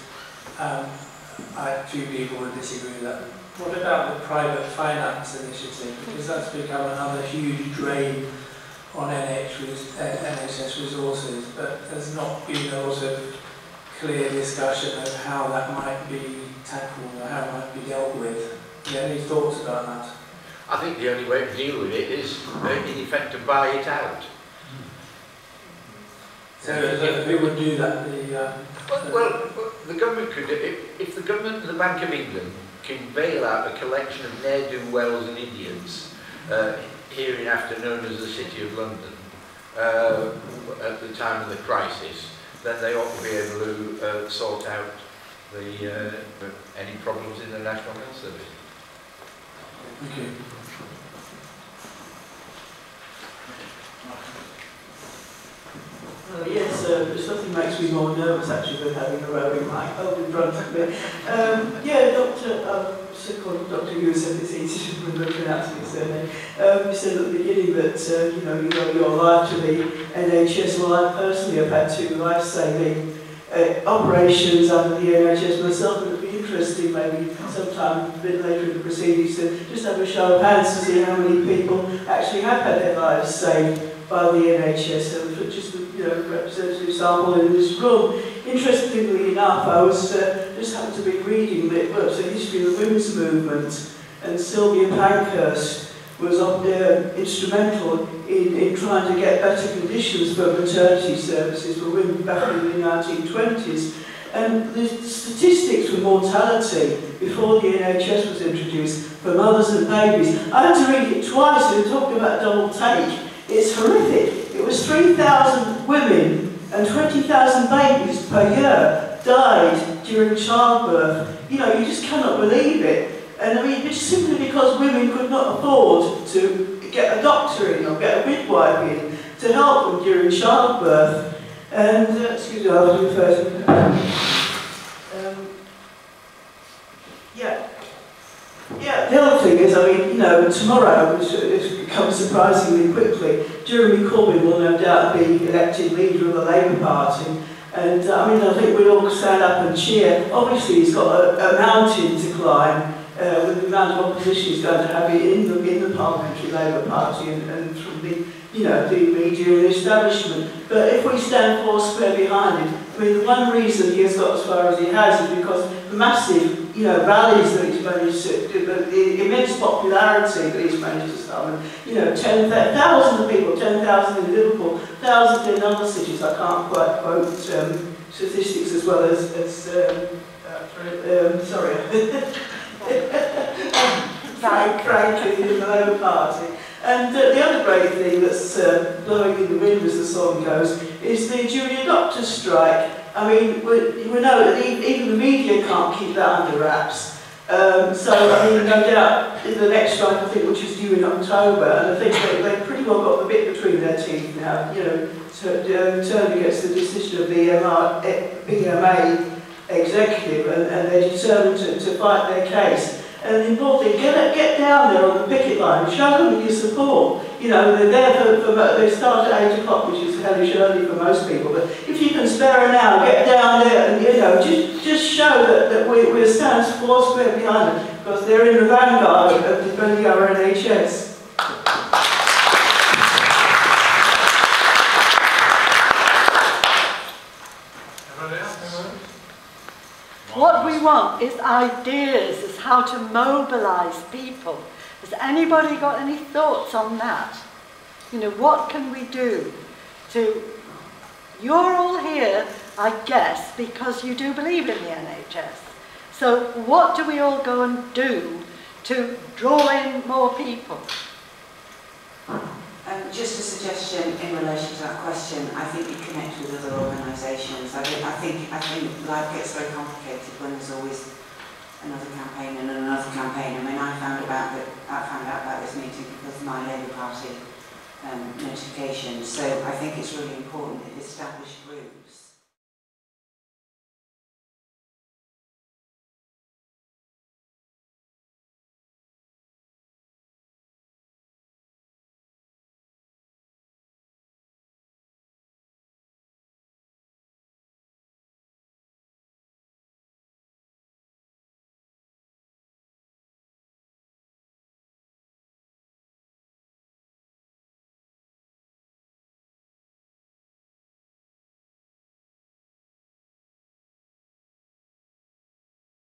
Few people would disagree with that. What about the private finance initiative? Because that's become another huge drain on NHS resources, but there's not been a lot of clear discussion of how that might be tackled or how it might be dealt with. Do you have any thoughts about that? I think the only way to deal with it is, in effect, to buy it out. So who would do that? Well, the government could, if the government and the Bank of England can bail out a collection of ne'er-do-wells and idiots, hereinafter known as the City of London, at the time of the crisis, then they ought to be able to sort out any problems in the National Health Service. Thank you. Yes, there's nothing makes me more nervous actually than having a roving mic held in front of me. Yeah, Dr. Hugh said it's easy to pronounce his surname. You said at the beginning that you owe your life to the NHS. Well, I personally have had 2 life-saving operations under the NHS myself, and it would be interesting maybe sometime a bit later in the proceedings to just have a show of hands to see how many people actually have had their lives saved by the NHS. And just representative sample in this room. Interestingly enough, I was just happened to be reading the history of the women's movement, and Sylvia Pankhurst was instrumental in trying to get better conditions for maternity services for women back in the 1920s. And the statistics for mortality before the NHS was introduced for mothers and babies, I had to read it twice, and talking about double take. It's horrific. It was 3,000 women and 20,000 babies per year died during childbirth. You just cannot believe it. And I mean, it's simply because women could not afford to get a doctor in or get a midwife in to help them during childbirth. And, excuse me, I'll do first. Yeah, the other thing is, I mean, tomorrow, it's come surprisingly quickly, Jeremy Corbyn will no doubt be elected leader of the Labour Party. And I think we all stand up and cheer. Obviously, he's got a mountain to climb with the amount of opposition he's going to have in the Parliamentary Labour Party and from the media and the establishment. But if we stand foursquare behind him, I mean, the one reason he has got as far as he has is because the massive rallies that he's managed to do, the immense popularity that he's managed to summon, 10,000 of people, 10,000 in Liverpool, 1,000 in other cities. I can't quite quote statistics as well as Frank in the Labour Party. And the other great thing that's blowing in the wind, as the song goes, is the junior doctors' strike. I mean, we know that even the media can't keep that under wraps. So, I mean, no doubt, in the next strike, I think, which is due in October, and I think they've pretty well got the bit between their teeth now, turned against the decision of the BMA executive, and they're determined to fight their case. And the important thing, get down there on the picket line, show them your support. They're there they start at 8 o'clock, which is hellish early for most people, but if you can spare an hour, get down there and, just show that we're standing foursquare behind them, because they're in the vanguard of defending our NHS. What we want is ideas as how to mobilise people. Has anybody got any thoughts on that? What can we do to... You're all here, I guess, because you do believe in the NHS. So what do we all go and do to draw in more people? Just a suggestion in relation to that question. I think you connect with other organisations. I think life gets very complicated when there's always another campaign and another campaign. I mean, I found out about this meeting because of my Labour Party notification. So I think it's really important that established groups